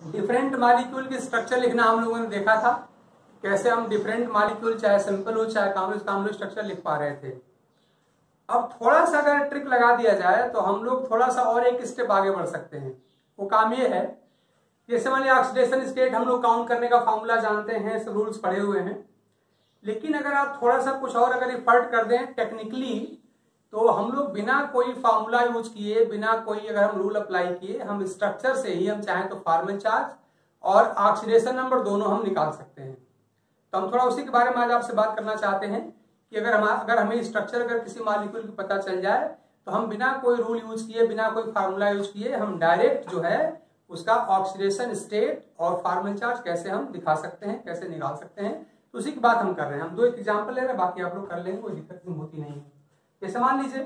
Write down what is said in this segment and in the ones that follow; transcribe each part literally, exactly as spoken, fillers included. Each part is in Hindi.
डिफरेंट मॉलिक्यूल की स्ट्रक्चर लिखना हम लोगों ने देखा था, कैसे हम डिफरेंट मॉलिक्यूल चाहे सिंपल हो चाहे कॉम्प्लेक्स कॉम्प्लेक्स स्ट्रक्चर लिख पा रहे थे। अब थोड़ा सा अगर ट्रिक लगा दिया जाए तो हम लोग थोड़ा सा और एक स्टेप आगे बढ़ सकते हैं। वो काम ये है, जैसे मान लिया ऑक्सीडेशन स्टेट हम लोग काउंट करने का फॉर्मूला जानते हैं, सब रूल्स पढ़े हुए हैं, लेकिन अगर आप थोड़ा सा कुछ और अगर इफर्ट कर दें टेक्निकली, तो हम लोग बिना कोई फार्मूला यूज किए, बिना कोई अगर हम रूल अप्लाई किए, हम स्ट्रक्चर से ही हम चाहें तो फॉर्मल चार्ज और ऑक्सीडेशन नंबर दोनों हम निकाल सकते हैं। तो हम थोड़ा उसी के बारे में आज आपसे बात करना चाहते हैं कि अगर हम अगर हमें स्ट्रक्चर अगर किसी मॉलिक्यूल की पता चल जाए तो हम बिना कोई रूल यूज किए, बिना कोई फार्मूला यूज किए, हम डायरेक्ट जो है उसका ऑक्सीडेशन स्टेट और फॉर्मल चार्ज कैसे हम दिखा सकते हैं, कैसे निकाल सकते हैं, तो उसी की बात हम कर रहे हैं। हम दो एक एग्जाम्पल ले रहे हैं, बाकी आप लोग कर लेंगे, कोई दिक्कत होती नहीं है। जैसे मान लीजिए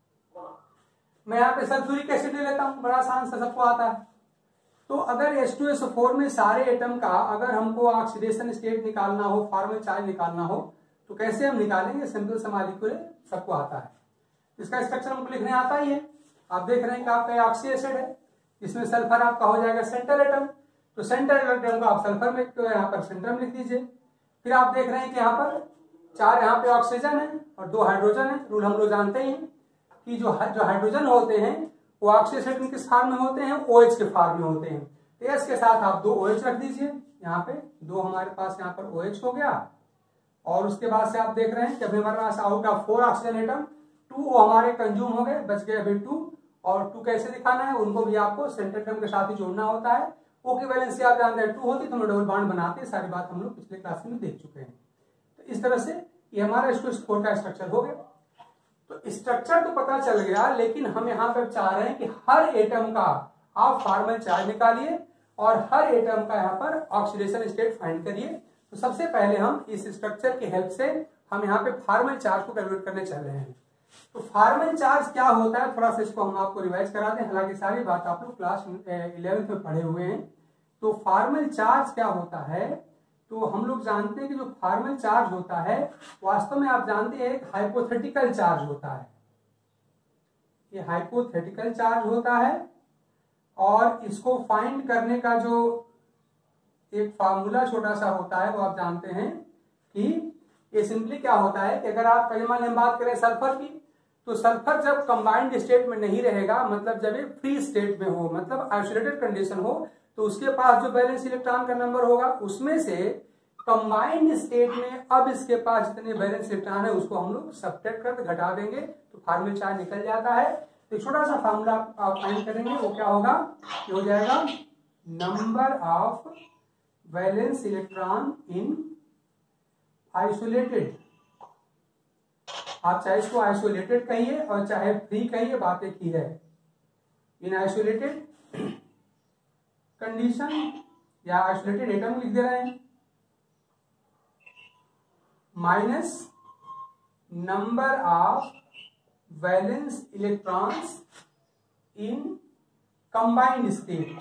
मैं यहाँ पे सल्फ्यूरिक एसिड ले लेता हूँ, बड़ा आसान से सबको आता है। तो अगर H two S O four में सारे एटम का अगर हमको ऑक्सीडेशन स्टेट निकालना हो, फॉर्मल चार्ज निकालना हो, तो कैसे हम निकालेंगे? सिंपल सा मॉलिक्यूल सबको आता है, इसका स्ट्रक्चर हमको लिखने आता ही है। आप देख रहे हैं कि आपका ऑक्सी एसिड है, इसमें सल्फर आपका हो जाएगा सेंटर एटम, तो सेंटर एटम को आप सल्फर में तो यहाँ पर सेंटर में लिख दीजिए। फिर आप देख रहे हैं कि यहाँ पर चार यहाँ पे ऑक्सीजन है और दो हाइड्रोजन है। रूल हम लोग जानते हैं कि जो जो हाइड्रोजन होते हैं वो ऑक्सी एसिड में किस फॉर्म में होते हैं? OH के फॉर्म में होते हैं। तो एस के साथ आप दो OH रख दीजिए, यहाँ पे दो हमारे पास यहाँ पर OH हो गया। और उसके बाद से आप देख रहे हैं कि अभी हमारे पास out of four oxygen atom two वो हमारे कंज्यूम हो गए, बच गए अभी टू। और टू कैसे दिखाना है? उनको भी आपको सेंटर एटम के साथ ही जोड़ना होता है। ओ की वैलेंसी आप जानते हैं टू होती तो हम डबल बॉन्ड बनाते हैं, सारी बात हम लोग पिछले क्लास में देख चुके हैं। तो इस तरह से ये हमारा H two S O four का स्ट्रक्चर हो गया। तो स्ट्रक्चर तो पता चल गया, लेकिन हम यहाँ पर चाह रहे हैं कि हर एटम का आप फॉर्मल चार्ज निकालिए और हर एटम का यहाँ पर ऑक्सीडेशन स्टेट फाइंड करिए। तो सबसे पहले हम इस स्ट्रक्चर की हेल्प से हम यहाँ पे फॉर्मल चार्ज को कैलकुलेट करने चल रहे हैं। तो फॉर्मल चार्ज क्या होता है, थोड़ा सा इसको हम आपको रिवाइज करा दें, हालांकि सारी बात आप लोग क्लास इलेवेंथ में पढ़े हुए हैं। तो फॉर्मल चार्ज क्या होता है, तो हम लोग जानते हैं कि जो फॉर्मल चार्ज होता है वास्तव में आप जानते हैं एक हाइपोथेटिकल चार्ज होता है। ये हाइपोथेटिकल चार्ज होता है और इसको फाइंड करने का जो एक फार्मूला छोटा सा होता है वो आप जानते हैं कि ये सिंपली क्या होता है कि अगर आप पहले मान बात करें सल्फर की, तो सल्फर जब कंबाइंड स्टेट में नहीं रहेगा, मतलब जब ये फ्री स्टेट में हो, मतलब आइसोलेटेड कंडीशन हो, तो उसके पास जो बैलेंस इलेक्ट्रॉन का नंबर होगा उसमें से कंबाइंड स्टेट में अब इसके पास जितने बैलेंस इलेक्ट्रॉन है उसको हम लोग सब्ट्रैक्ट करके घटा देंगे तो फॉर्मल चार्ज निकल जाता है। तो छोटा सा फार्मूला आप फाइंड करेंगे, वो क्या होगा? ये हो जाएगा number of valence electron in isolated, आप चाहे इसको आइसोलेटेड कहिए और चाहे फ्री कहिए, बात एक ही है। इन आइसोलेटेड कंडीशन या आइसोलेटेड एटम लिख दे रहे हैं, minus number of valence electrons in combined state,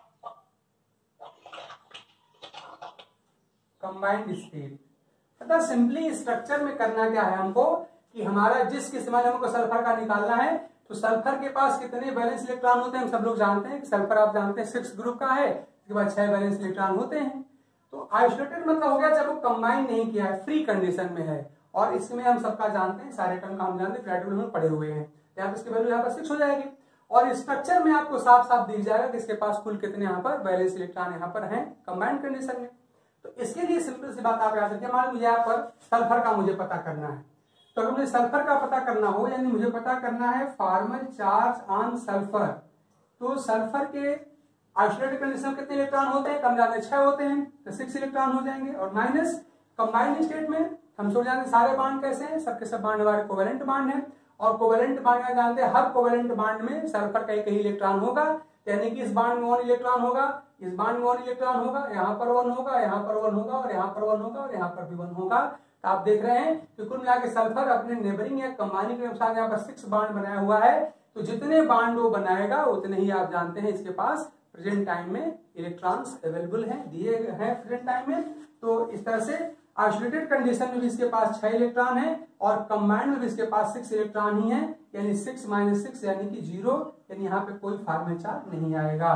combined state. मतलब सिंपली स्ट्रक्चर में करना क्या है हमको कि हमारा जिस किस्म में हमको सल्फर का निकालना है, तो सल्फर के पास कितने वैलेंस इलेक्ट्रॉन होते हैं हम सब लोग जानते हैं कि सल्फर आप जानते हैं सिक्स ग्रुप का है, इसके बाद छह वैलेंस इलेक्ट्रॉन होते हैं। तो आइसोलेटेड मतलब हो गया जब वो कंबाइन नहीं किया है, फ्री कंडीशन में है। और इसमें हम सबका जानते हैं, सारे टर्म का हम जानते हैं, प्लेटो में पढ़े हुए हैं, यहाँ पे इसकी वैल्यू यहाँ पर सिक्स हो जाएगी। और स्ट्रक्चर में आपको साफ साफ दिख जाएगा कि इसके पास कुल कितने यहाँ पर वैलेंस इलेक्ट्रॉन यहाँ पर है कंबाइंड कंडीशन में। तो इसके लिए सिंपल सी बात आप याद रखिए, मान लीजिए यहाँ पर सल्फर का मुझे पता करना है, तो अगर मुझे सल्फर का पता करना हो, यानी मुझे पता करना है फॉर्मल चार्ज ऑन सल्फर, तो सल्फर के आइसोलेटेड कंडीशन कितने इलेक्ट्रॉन होते हैं? कम ज्यादा छह होते हैं, तो सिक्स इलेक्ट्रॉन हो जाएंगे। और माइनस कंबाइंड स्टेट में हम सोच जानते हैं सारे बांड कैसे हैं, सबके सब बांड हमारे कोवेलेंट बांड है। और कोवेलेंट बांड में जानते हैं हर कोवेलेंट बांड में सल्फर का एक ही इलेक्ट्रॉन होगा, यानी कि इस बांड में वन इलेक्ट्रॉन होगा, इस बांड में वन इलेक्ट्रॉन होगा, यहाँ पर वन होगा, यहाँ पर वन होगा, और यहाँ पर वन होगा, और यहाँ पर भी वन होगा। तो आप देख रहे हैं कि कुल मिला के सल्फर अपने नेबरिंग या कंबाइनिंग के अनुसार यहाँ पर सिक्स बांड बनाया हुआ है। तो जितने बांड वो बनाएगा उतने ही आप जानते हैं इसके पास प्रेजेंट टाइम में इलेक्ट्रॉन्स अवेलेबल हैं, दिए हैं प्रेजेंट टाइम में। तो इस तरह से आइसोलेटेड कंडीशन में भी इसके पास छह इलेक्ट्रॉन है और कंबाइंड में भी इसके पास सिक्स इलेक्ट्रॉन ही है, यानी सिक्स माइनस सिक्स यानी कि जीरो, यानी यहाँ पे कोई फॉर्मल चार्ज नहीं आएगा।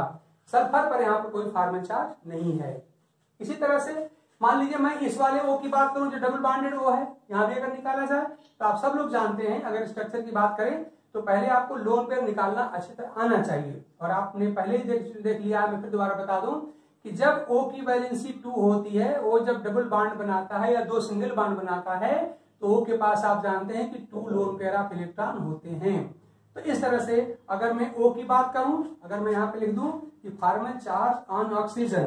सल्फर पर यहाँ पर कोई फॉर्मल चार्ज नहीं है। इसी तरह से मान लीजिए मैं इस वाले ओ की बात करूं जो डबल बॉन्डेड ओ है, यहाँ भी अगर निकाला जाए तो आप सब लोग जानते हैं अगर स्ट्रक्चर की बात करें तो पहले आपको लोन पेयर निकालना अच्छी तरह आना चाहिए। और आपने पहले ही देख, देख लिया, मैं फिर दोबारा बता दूं कि जब ओ की वैलेंसी टू होती है, ओ जब डबल बॉन्ड बनाता है या दो सिंगल बॉन्ड बनाता है तो ओ के पास आप जानते हैं कि two lone pair of electron होते हैं। तो इस तरह से अगर मैं ओ की बात करूं, अगर मैं यहाँ पे लिख दूं कि formal charge on oxygen,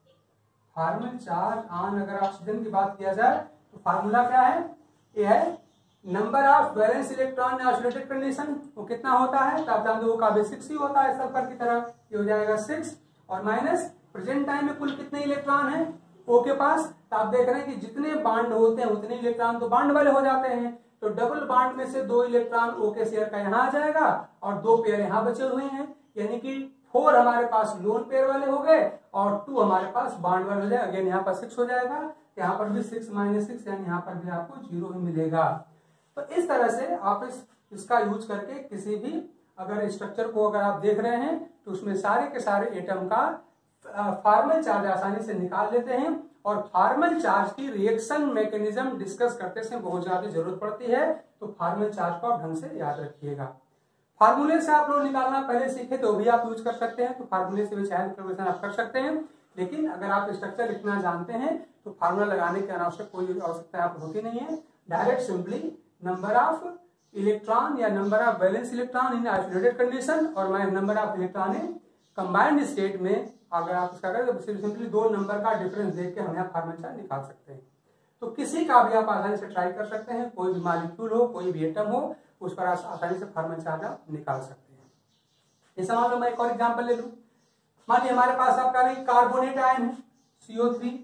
formal charge on अगर ऑक्सीजन की बात किया जाए तो फार्मूला क्या है, ये है number of valence electron in isolated condition, वो कितना होता है तो आप जानते हो वो काफी सिक्स ही होता है सल्फर की तरह, ये हो जाएगा सिक्स और माइनस प्रेजेंट टाइम में कुल कितने इलेक्ट्रॉन है ओ के पास, तो आप देख रहे हैं कि जितने बाड होते हैं उतने इलेक्ट्रॉन तो बाड वाले हो जाते हैं। तो डबल बाड में से दो इलेक्ट्रॉन ओ के शेयर का यहाँ आ जाएगा और दो पेयर यहाँ बचे हुए हैं, यानी कि फोर हमारे पास लोन पेयर वाले हो गए और टू हमारे पास बाड वाले हो जाए। अगेन यहाँ पर सिक्स हो जाएगा, यहाँ पर भी सिक्स माइनस सिक्स यानी यहाँ पर भी आपको जीरो ही मिलेगा। तो इस तरह से आप इस इसका यूज करके किसी भी अगर स्ट्रक्चर को अगर आप देख रहे हैं तो उसमें सारे के सारे एटम का फॉर्मल चार्ज आसानी से निकाल लेते हैं। और फॉर्मल चार्ज की रिएक्शन मैकेनिज्म डिस्कस करते समय बहुत ज्यादा जरूरत पड़ती है, तो फॉर्मल चार्ज को आप ढंग से याद रखिएगा। फार्मूले से आप लोग निकालना पहले सीखे तो भी आप यूज कर सकते हैं, तो फार्मूले से भी चाहे कैलकुलेशन आप कर सकते हैं, लेकिन अगर आप स्ट्रक्चर लिखना जानते हैं तो फार्मूला लगाने की अनावश्यक कोई आवश्यकता आपको होती नहीं है। Direct simply number of electron या number of valence electron in isolated condition और minus number of electron in combined state में अगर आप इसका करें तो सिंपली दो नंबर का डिफरेंस देख के हम यहाँ फॉर्मल चार्ज निकाल सकते हैं। तो किसी का भी आप आसानी से ट्राई कर सकते हैं, कोई भी मॉलिक्यूल हो कोई भी एटम हो उस पर आसानी से फॉर्मल चार्ज आप निकाल सकते हैं। जैसे मान लो मैं एक और एग्जांपल ले लूं, मान लीजिए हमारे पास आपका नहीं कार्बोनेट आयन है C O three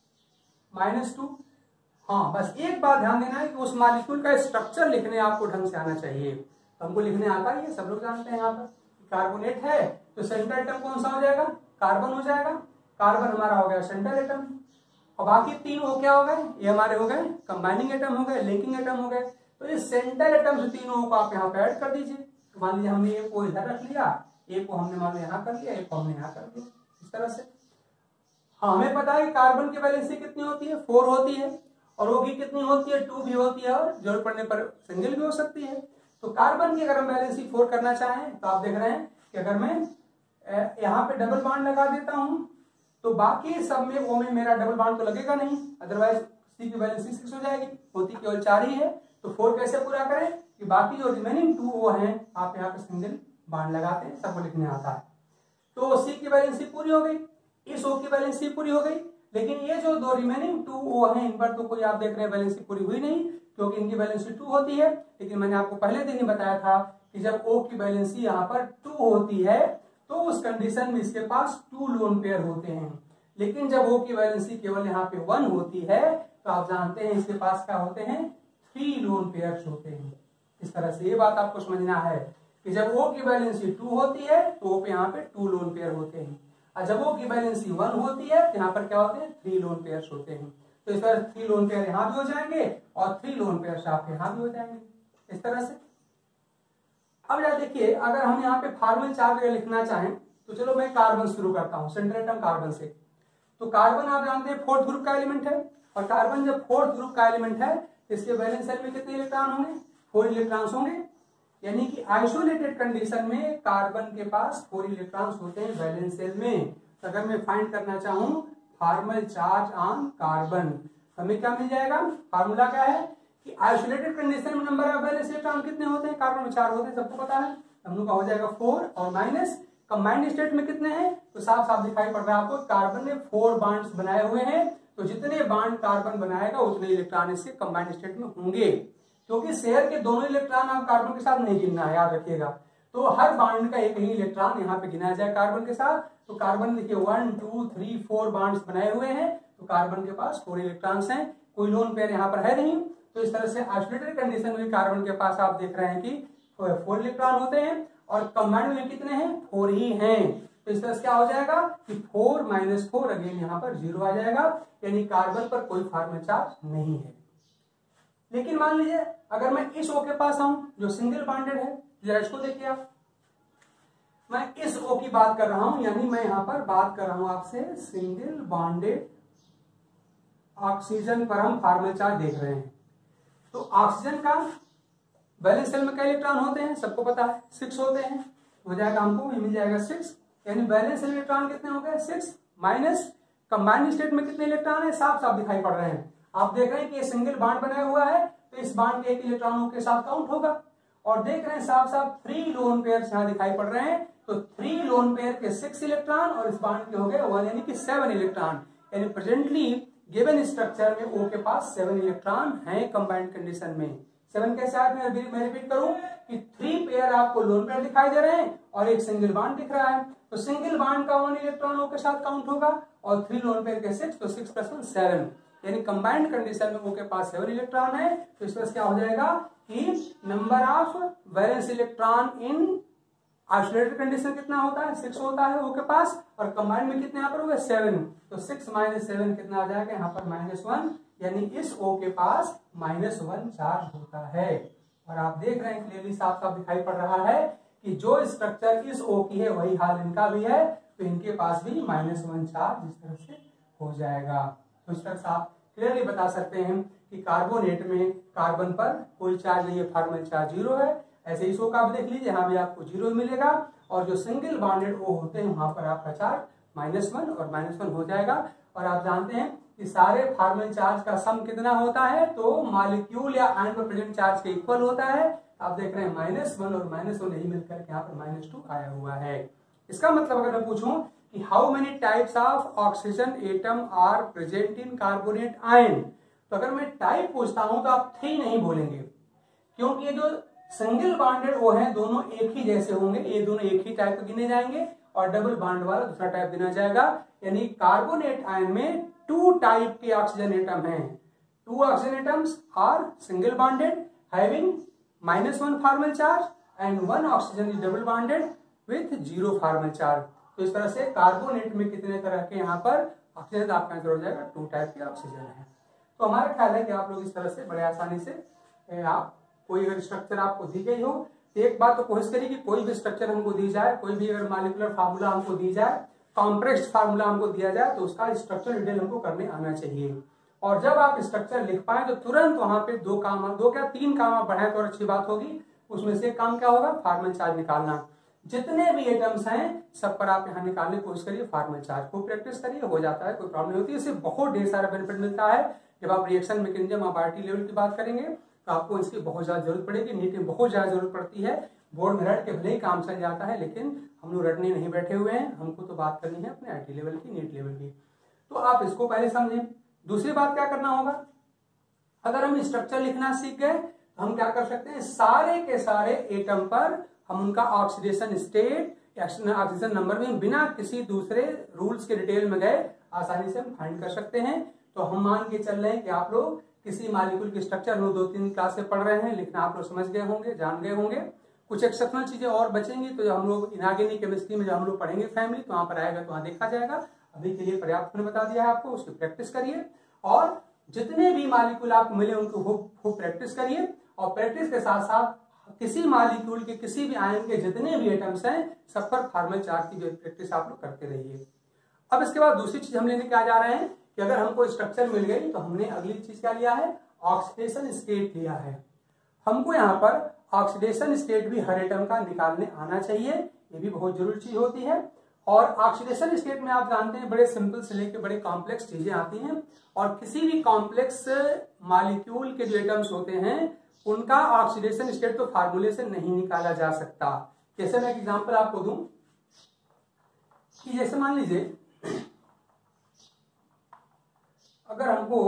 minus two. हाँ, बस एक बात ध्यान देना है कि उस मॉलिक्यूल का स्ट्रक्चर लिखने आपको ढंग से आना चाहिए। तो हमको लिखने आता है, ये सब लोग जानते हैं। यहाँ पर कार्बोनेट है तो सेंट्रल एटम कौन सा हो जाएगा, कार्बन हो जाएगा। कार्बन हमारा हो गया सेंट्रल एटम और बाकी तीन वो क्या हो गए, ये हमारे हो गए कंबाइनिंग एटम हो गए, लिंकिंग एटम हो गए। तो इस सेंट्रल एटम से तीनों को आप यहाँ पे ऐड कर दीजिए। तो मान लीजिए हमने एक को इधर रख लिया, एक को हमने मान लिया यहाँ कर दिया, एक को हमने यहाँ कर दिया, इस तरह से। हाँ, हमें पता है कार्बन की वैलेंसी कितनी होती है, फोर होती है और वो भी कितनी होती है, टू भी होती है और जरूरत पड़ने पर सिंगल भी हो सकती है। तो कार्बन की अगर हम वैलेंसी फोर करना चाहें तो आप देख रहे हैं कि अगर मैं यहाँ पे डबल बॉन्ड लगा देता हूं तो बाकी सब में वो में मेरा डबल बॉन्ड तो लगेगा नहीं, अदरवाइज सी की वैलेंसी सिक्स हो जाएगी, होती केवल चार ही है। तो फोर कैसे पूरा करें कि बाकी जो रिमेनिंग टू वो हैं आप यहाँ पे सिंगल बॉन्ड लगाते हैं, सबको लिखने आता है। तो सी की वैलेंसी पूरी हो गई, इस ओ की वैलेंसी पूरी हो गई, लेकिन ये जो दो रिमेनिंग टू ओ हैं इन पर तो कोई आप देख रहे हैं वैलेंसी पूरी हुई नहीं, क्योंकि इनकी वैलेंसी टू होती है। लेकिन मैंने आपको पहले दिन ही बताया था कि जब ओ की वैलेंसी यहाँ पर टू होती है तो उस कंडीशन में इसके पास टू लोन पेयर होते हैं। लेकिन जब ओ की वैलेंसी केवल यहाँ पे वन होती है तो आप जानते हैं इसके पास क्या होते हैं, थ्री लोन पेयर्स होते हैं। इस तरह से ये बात आपको समझना है कि जब ओ की वैलेंसी टू होती है तो ओ पे यहाँ पे टू लोन पेयर होते हैं, और जब ओ की वैलेंसी वन होती है तो यहाँ पर क्या होते हैं, थ्री लोन पेयर्स होते हैं। तो इस तरह थ्री लोन पेयर यहाँ भी हो जाएंगे और थ्री लोन पेयर आपके यहाँ भी हो जाएंगे, इस तरह से। अब यार देखिए, अगर हम यहाँ पे फॉर्मल चार्ज लिखना चाहें तो चलो मैं कार्बन शुरू करता हूँ, सेंट्रल एटम कार्बन से। तो कार्बन आप जानते हैं फोर्थ ग्रुप का एलिमेंट है, और कार्बन जब फोर्थ ग्रुप का एलिमेंट है इसके वैलेंस शेल में कितने इलेक्ट्रॉन होंगे, फोर इलेक्ट्रॉन्स होंगे। यानी कि आइसोलेटेड कंडीशन में कार्बन के पास फोर इलेक्ट्रॉन्स होते हैं वैलेंस शेल में। तो अगर मैं फाइंड करना चाहूँ फॉर्मल चार्ज ऑन कार्बन, हमें क्या मिल जाएगा, फार्मूला क्या है कि आइसोलेटेड कंडीशन में नंबर ऑफ वैलेंस इलेक्ट्रॉन कितने होते हैं, कार्बन में चार होते हैं, सबको पता है। हम लोग का हो जाएगा फोर और माइनस कंबाइंड स्टेट में कितने हैं, तो साफ साफ दिखाई पड़ रहा है आपको कार्बन ने फोर बॉन्ड्स बनाए हुए हैं। तो जितने बॉन्ड कार्बन बनाएगा उतने इलेक्ट्रॉन इसके कंबाइंड स्टेट में होंगे, क्योंकि शेयर के दोनों इलेक्ट्रॉन आप कार्बन के साथ नहीं गिनना है, याद रखिएगा। तो हर बॉन्ड का एक ही इलेक्ट्रॉन यहाँ पे गिना जाए कार्बन के साथ। तो कार्बन देखिए one two three four bonds बनाए हुए हैं, तो कार्बन के पास फोर इलेक्ट्रॉन्स हैं, कोई लोन पेयर यहाँ पर है नहीं। तो इस तरह से आइसोलेटेड कंडीशन में कार्बन के पास आप देख रहे हैं कि फोर इलेक्ट्रॉन होते हैं और कंबाइंड में कितने हैं, फोर ही हैं। तो इस तरह से क्या हो जाएगा कि फोर माइनस फोर अगेन यहाँ पर जीरो आ जाएगा, यानी कार्बन पर कोई फॉर्मल चार्ज नहीं है। लेकिन मान लीजिए अगर मैं इस ओ के पास आऊं जो सिंगल बॉन्डेड है, जरा इसको देखिए आप। मैं इस O की बात कर रहा हूं, यानी मैं यहां पर बात कर रहा हूं आपसे सिंगल बॉन्डेड ऑक्सीजन पर हम फॉर्मल चार्ज देख रहे हैं। तो ऑक्सीजन का वैलेंस शेल में कई इलेक्ट्रॉन होते हैं, सबको पता है, सिक्स होते हैं। हो जाएगा हमको, ये मिल जाएगा सिक्स, यानी वैलेंस शेल इलेक्ट्रॉन कितने हो गए, सिक्स, माइनस कंबाइंड स्टेट में कितने इलेक्ट्रॉन है, साफ साफ दिखाई पड़ रहे हैं। आप देख रहे हैं कि ये सिंगल बॉन्ड बनाया हुआ है, तो इस बॉन्ड के एक इलेक्ट्रॉनों के साथ काउंट होगा। और देख रहे हैं साफ साफ थ्री लोन पेयर यहाँ दिखाई पड़ रहे हैं, तो थ्री लोन पेयर के सिक्स इलेक्ट्रॉन और इस बॉन्ड के हो गए वन, यानी कि सेवन इलेक्ट्रॉन। यानी प्रेजेंटली गिवन स्ट्रक्चर में O के पास सेवन इलेक्ट्रॉन हैं कंबाइंड कंडीशन में। सेवन कैसे आए, मैं रिपीट करूं कि थ्री पेयर आपको लोन पेयर दिखाई दे रहे हैं और एक सिंगल बॉन्ड दिख रहा है, तो सिंगल बॉन्ड का वन इलेक्ट्रॉन O के साथ काउंट होगा और थ्री लोन पेयर के सिक्स, तो सिक्स प्लस वन सेवन, यानी कंबाइंड कंडीशन में O के पास सेवन इलेक्ट्रॉन है। तो इस तरह क्या हो जाएगा कि number of valence electron in isolated condition कितना होता है, सिक्स होता है O के पास, और कंबाइंड में कितने यहाँ पर हुए, सेवन। तो सिक्स माइनस सेवन कितना आ जाएगा यहाँ पर, माइनस वन, यानी इस O के पास माइनस वन चार्ज होता है। और आप देख रहे हैं क्लियरली साफ साफ दिखाई पड़ रहा है कि जो स्ट्रक्चर इस O की है वही हाल इनका भी है, तो इनके पास भी माइनस वन चार्ज इस तरह से हो जाएगा। तो इस तरह से आप क्लियरली बता सकते हैं कि कार्बोनेट में कार्बन पर कोई चार्ज नहीं है, फॉर्मल चार्ज जीरो है। ऐसे इस O का आप देख लीजिए, यहाँ भी आपको जीरो मिलेगा, और जो सिंगल बॉन्डेड O होते हैं वहां पर आपका चार्ज माइनस वन और माइनस वन हो जाएगा। और आप जानते हैं कि सारे फॉर्मल चार्ज का सम कितना होता है, तो मॉलिक्यूल या आयन पर प्रेजेंट चार्ज के इक्वल होता है। आप देख रहे हैं माइनस वन और माइनस वन यही मिलकर यहाँ पर माइनस टू आया हुआ है। इसका मतलब अगर मैं पूछूं कि how many types of oxygen atom are present in carbonate ion, तो अगर मैं टाइप पूछता हूं तो आप थ्री नहीं बोलेंगे, क्योंकि ये जो सिंगल बॉन्डेड O है दोनों एक ही जैसे होंगे, ये दोनों एक ही टाइप के गिने जाएंगे, और डबल बॉन्ड वाला दूसरा टाइप गिना जाएगा। यानी कार्बोनेट आयन में टू टाइप के ऑक्सीजन एटम हैं। Two oxygen atoms are single bonded having minus one formal charge, and one oxygen is double bonded with zero formal charge. तो इस तरह से कार्बोनेट में कितने तरह के यहाँ पर ऑक्सीजन, आपका आंसर हो जाएगा टू टाइप के ऑक्सीजन है। तो हमारा ख्याल है कि आप लोग इस तरह से बड़े आसानी से आप कोई अगर स्ट्रक्चर आपको दी गई हो, तो एक बात तो कोशिश करिए कि कोई भी स्ट्रक्चर हमको दी जाए, कोई भी अगर मॉलिक्यूलर फार्मूला हमको दी जाए, कॉम्प्लेक्स फार्मूला हमको दिया जाए, तो उसका स्ट्रक्चर डिटेल हमको करने आना चाहिए। और जब आप स्ट्रक्चर लिख पाए तो तुरंत वहां पे दो काम, दो क्या तीन काम आप बढ़ाएं तो और अच्छी बात होगी। उसमें से काम क्या होगा, फॉर्मल चार्ज निकालना। जितने भी एटम्स हैं सब पर आप यहाँ निकालने की कोशिश करिए, फॉर्मल चार्ज को प्रैक्टिस करिए, हो जाता है, कोई प्रॉब्लम नहीं होती। इससे बहुत ढेर सारा बेनिफिट मिलता है। जब आप रिएक्शन मैकेनिज्म आप आरटी लेवल की बात करेंगे तो आपको इसकी बहुत ज्यादा जरूरत पड़ेगी, नीट में बहुत ज्यादा जरूरत पड़ती है। बोर्ड में रट के भले ही काम चल जाता है, लेकिन हम लोग रटने नहीं बैठे हुए हैं, हमको तो बात करनी है अपने आईटी लेवल की, नीट लेवल की। तो आप इसको पहले समझें। दूसरी बात क्या करना होगा, अगर हम स्ट्रक्चर लिखना सीख गए तो हम क्या कर सकते हैं, सारे के सारे एटम पर हम उनका ऑक्सीडेशन स्टेट, ऑक्सीजन नंबर में बिना किसी दूसरे रूल्स के डिटेल में गए आसानी से हम फाइंड कर सकते हैं। तो हम मान के चल रहे हैं कि आप लोग किसी मॉलिक्यूल की स्ट्रक्चर हम लोग दो तीन क्लास से पढ़ रहे हैं, लिखना आप लोग समझ गए होंगे, जान गए होंगे। कुछ एक्सेप्शनल चीजें और बचेंगी, तो जब हम लोग इनऑर्गेनिक केमिस्ट्री में जब हम लोग पढ़ेंगे फैमिली, तो वहां पर आएगा तो वहां देखा जाएगा। अभी के लिए पर्याप्त मैंने बता दिया है आपको, उसकी प्रैक्टिस करिए, और जितने भी मॉलिक्यूल आपको मिले उनको खूब प्रैक्टिस करिए। और प्रैक्टिस के साथ साथ किसी मॉलिक्यूल के किसी भी आयन के जितने भी एटम्स हैं सब पर फॉर्मल चार्ज की प्रैक्टिस आप लोग करते रहिए। अब इसके बाद दूसरी चीज हम लेने क्या जा रहे हैं कि अगर हमको स्ट्रक्चर मिल गई तो हमने अगली चीज क्या लिया है, ऑक्सीडेशन स्टेट लिया है। हमको यहाँ पर ऑक्सीडेशन स्टेट भी हर एटम का निकालने आना चाहिए, ये भी बहुत जरूरी चीज होती है। और ऑक्सीडेशन स्टेट में आप जानते हैं बड़े सिंपल से लेकर बड़े कॉम्प्लेक्स चीजें आती हैं, और किसी भी कॉम्प्लेक्स मॉलिक्यूल के जो एटम्स होते हैं उनका ऑक्सीडेशन स्टेट तो फार्मूले से नहीं निकाला जा सकता। जैसे मैं एक एग्जांपल आपको दूं कि जैसे मान लीजिए अगर हमको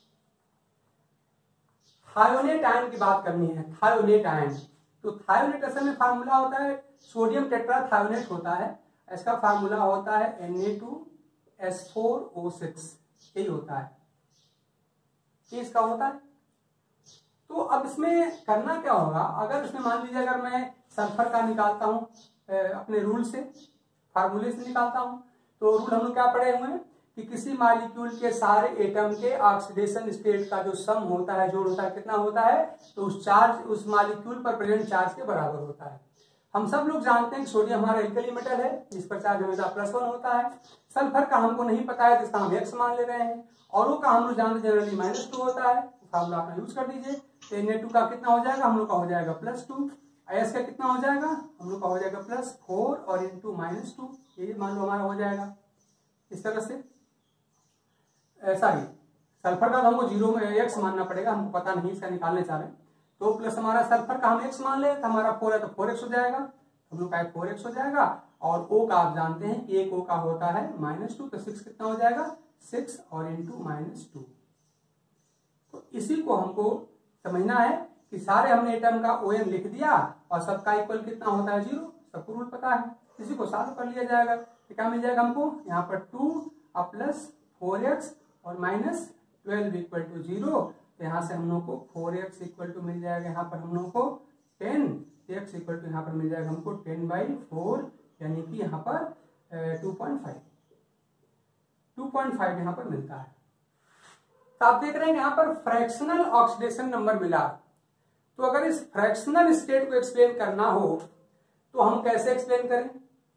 थायोनेट आयन की बात करनी है, थायोनेट आयन, तो थायोनेट असल में फार्मूला होता है सोडियम टेट्राथायोनेट होता है, इसका फार्मूला होता है N A two S four O six, यही होता है, ये इसका होता है। तो अब इसमें करना क्या होगा, अगर इसमें मान लीजिए अगर मैं सल्फर का निकालता हूं अपने रूल से, फार्मूले से निकालता हूं, तो रूल हम लोग क्या पढ़े हुए हैं कि किसी मॉलिक्यूल के सारे एटम के ऑक्सीडेशन स्टेट का जो सम होता है, जोड़ होता है, कितना होता है, तो उस चार्ज उस मॉलिक्यूल पर प्रेजेंट चार्ज के बराबर होता है। हम सब लोग जानते हैं कि सोडियम हमारा एल्कली मेटल है, जिस पर चार्ज हमेशा प्लस वन होता है। सल्फर का हमको नहीं पता है, तो इसका हम एक्स मान ले रहे हैं। और वो का हम लोग जानते हैं जनरली माइनस टू होता है, फार्मूला अपना यूज कर दीजिए। तो एन ए टू का कितना हो जाएगा, हम लोग का हो जाएगा प्लस टू। एस का कितना हो जाएगा, हम लोग का हो जाएगा प्लस फोर और इंटू माइनस टू, ये मान लो हमारा हो जाएगा इस तरह से। ऐसा ही सल्फर का तो हमको जीरो में एक्स मानना पड़ेगा, हमको पता नहीं, इसका निकालने चाह रहे हैं। तो प्लस हमारा सल्फर का हम एक्स मान ले, तो हमारा फोर है तो फोर एक्स हो जाएगा, हम लोग का फोर एक्स हो जाएगा। और ओ का आप जानते हैं कि एक ओ का होता है माइनस टू, तो सिक्स कितना हो जाएगा, सिक्स और इंटू माइनस टू। तो इसी को हमको समझना है कि सारे हमने एटम का ओ एन लिख दिया और सबका इक्वल कितना होता है, जीरो, सबको रूल पता है। इसी को सॉल्व कर लिया जाएगा, तो क्या मिल जाएगा हमको, यहाँ पर टू और प्लस फोर एक्स और minus twelve equal to zero. तो यहाँ से हम लोग को फोर एक्स इक्वल टू मिल जाएगा, यहाँ पर हम लोग को टेन एक्स इक्वल टू यहाँ पर मिल जाएगा हमको टेन बाई फोर, यानी कि यहाँ पर two point five two point five यहाँ पर मिलता है। तो आप देख रहे हैं यहाँ पर फ्रैक्शनल ऑक्सीडेशन नंबर मिला। तो अगर इस फ्रैक्शनल स्टेट को एक्सप्लेन करना हो तो हम कैसे एक्सप्लेन करें।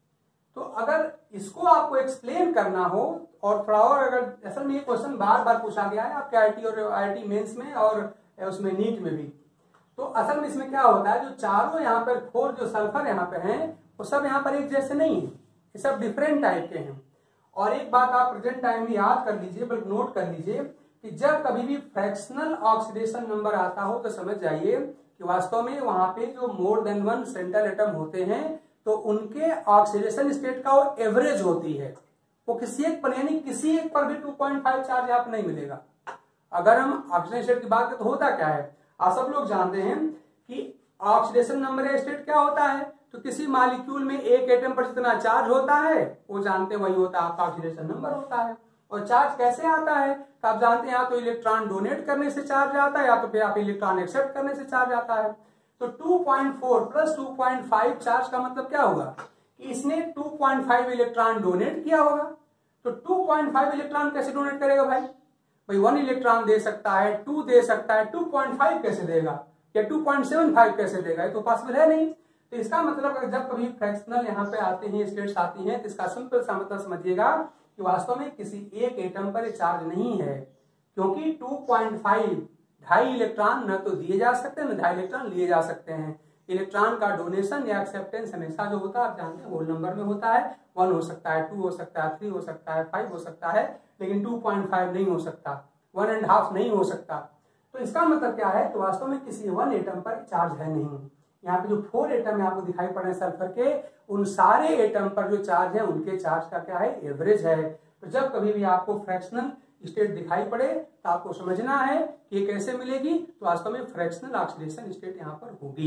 तो अगर इसको आपको एक्सप्लेन करना हो, और थोड़ा और अगर असल में ये क्वेश्चन बार बार पूछा गया है आपके आईटी और आईआईटी मेंस में और उसमें नीट में भी। तो असल में इसमें क्या होता है, जो चारों यहाँ पर फोर जो सल्फर यहाँ पे हैं वो सब यहाँ पर एक जैसे नहीं है, ये सब डिफरेंट टाइप के हैं। और एक बात आप प्रेजेंट टाइम में याद कर लीजिए, बल्कि नोट कर लीजिए कि जब कभी भी फ्रैक्शनल ऑक्सीडेशन नंबर आता हो तो समझ जाइए कि वास्तव में वहां पे जो more than one central atom होते हैं तो उनके ऑक्सीडेशन स्टेट का वो एवरेज होती है, वो किसी एक पर यानी किसी एक पर भी टू पॉइंट फाइव चार्ज यहाँ पर नहीं मिलेगा। अगर हम ऑक्सीडेशन स्टेट की बात करें तो होता क्या है, आप सब लोग जानते हैं कि ऑक्सीडेशन नंबर स्टेट क्या होता है। तो किसी मॉलिक्यूल में एक एटम पर जितना चार्ज होता है वो जानते हैं वही होता है आपका ऑक्सीडेशन नंबर होता है। और चार्ज कैसे आता है तो आप जानते हैं या तो इलेक्ट्रॉन डोनेट करने से चार्ज आता है या तो फिर आप इलेक्ट्रॉन एक्सेप्ट करने से चार्ज आता है। तो two point four plus two point five charge का मतलब क्या होगा कि इसने two point five electron donate किया होगा। तो टू पॉइंट फाइव इलेक्ट्रॉन कैसे डोनेट करेगा भाई, भाई वन इलेक्ट्रॉन दे सकता है, टू दे सकता है, टू पॉइंट फाइव कैसे देगा या टू पॉइंट सेवन फाइव कैसे देगा, ये तो पॉसिबल है नहीं। तो इसका मतलब जब कभी फ्रैक्शनल यहाँ पे आते हैं स्टेट्स आती हैं तो इसका सिंपल सा मतलब समझिएगा कि वास्तव में किसी एक एटम पर चार्ज नहीं है, क्योंकि टू पॉइंट फाइव ढाई इलेक्ट्रॉन न तो दिए जा सकते हैं न ढाई इलेक्ट्रॉन लिए जा सकते हैं। इलेक्ट्रॉन का डोनेशन या एक्सेप्टेंस हमेशा जो होता है आप जानते हैं होल नंबर में होता है, वन हो सकता है, टू हो सकता है, थ्री हो सकता है, फाइव हो सकता है, लेकिन टू पॉइंट फाइव नहीं हो सकता, वन एंड हाफ नहीं हो सकता। तो इसका मतलब क्या है, तो वास्तव में किसी वन एटम पर चार्ज है नहीं। यहाँ पे जो फोर एटम है आपको दिखाई पड़ रहे हैं सल्फर के, उन सारे एटम पर जो चार्ज है उनके चार्ज का क्या है, एवरेज है। तो जब कभी भी आपको फ्रैक्शनल स्टेट दिखाई पड़े तो आपको समझना है कि ये कैसे मिलेगी, तो वास्तव में फ्रैक्शनल ऑक्सीडेशन स्टेट यहाँ पर होगी।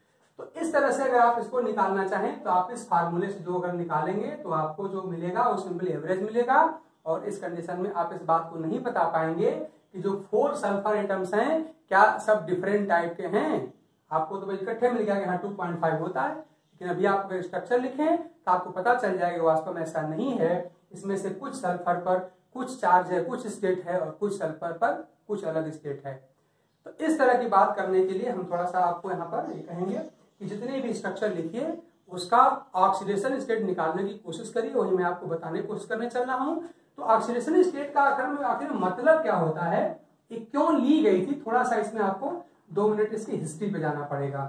तो इस तरह से अगर आप इसको निकालना चाहें तो आप इस फार्मूले से जो अगर निकालेंगे तो आपको जो मिलेगा वो सिंपल एवरेज मिलेगा। और इस कंडीशन में आप इस बात को नहीं बता पाएंगे कि जो फोर सल्फर एटम्स हैं क्या सब डिफरेंट टाइप के हैं। आपको तो इकट्ठे मिल गया कि हाँ टू पॉइंट फाइव होता है, लेकिन अभी आप अगर स्ट्रक्चर लिखें तो आपको पता चल जाएगा वास्तव में ऐसा नहीं है। इसमें से कुछ सल्फर पर कुछ चार्ज है, कुछ स्टेट है, और कुछ सल्फर पर कुछ अलग स्टेट है। तो इस तरह की बात करने के लिए हम थोड़ा सा आपको यहाँ पर ये कहेंगे कि जितने भी स्ट्रक्चर लिखिए उसका ऑक्सीडेशन स्टेट निकालने की कोशिश करिए, वही मैं आपको बताने की कोशिश करने चल रहा हूँ। तो ऑक्सीडेशन स्टेट का आखिर में आखिर मतलब क्या होता है, ये क्यों ली गई थी, थोड़ा सा इसमें आपको दो मिनट इसकी हिस्ट्री पे जाना पड़ेगा,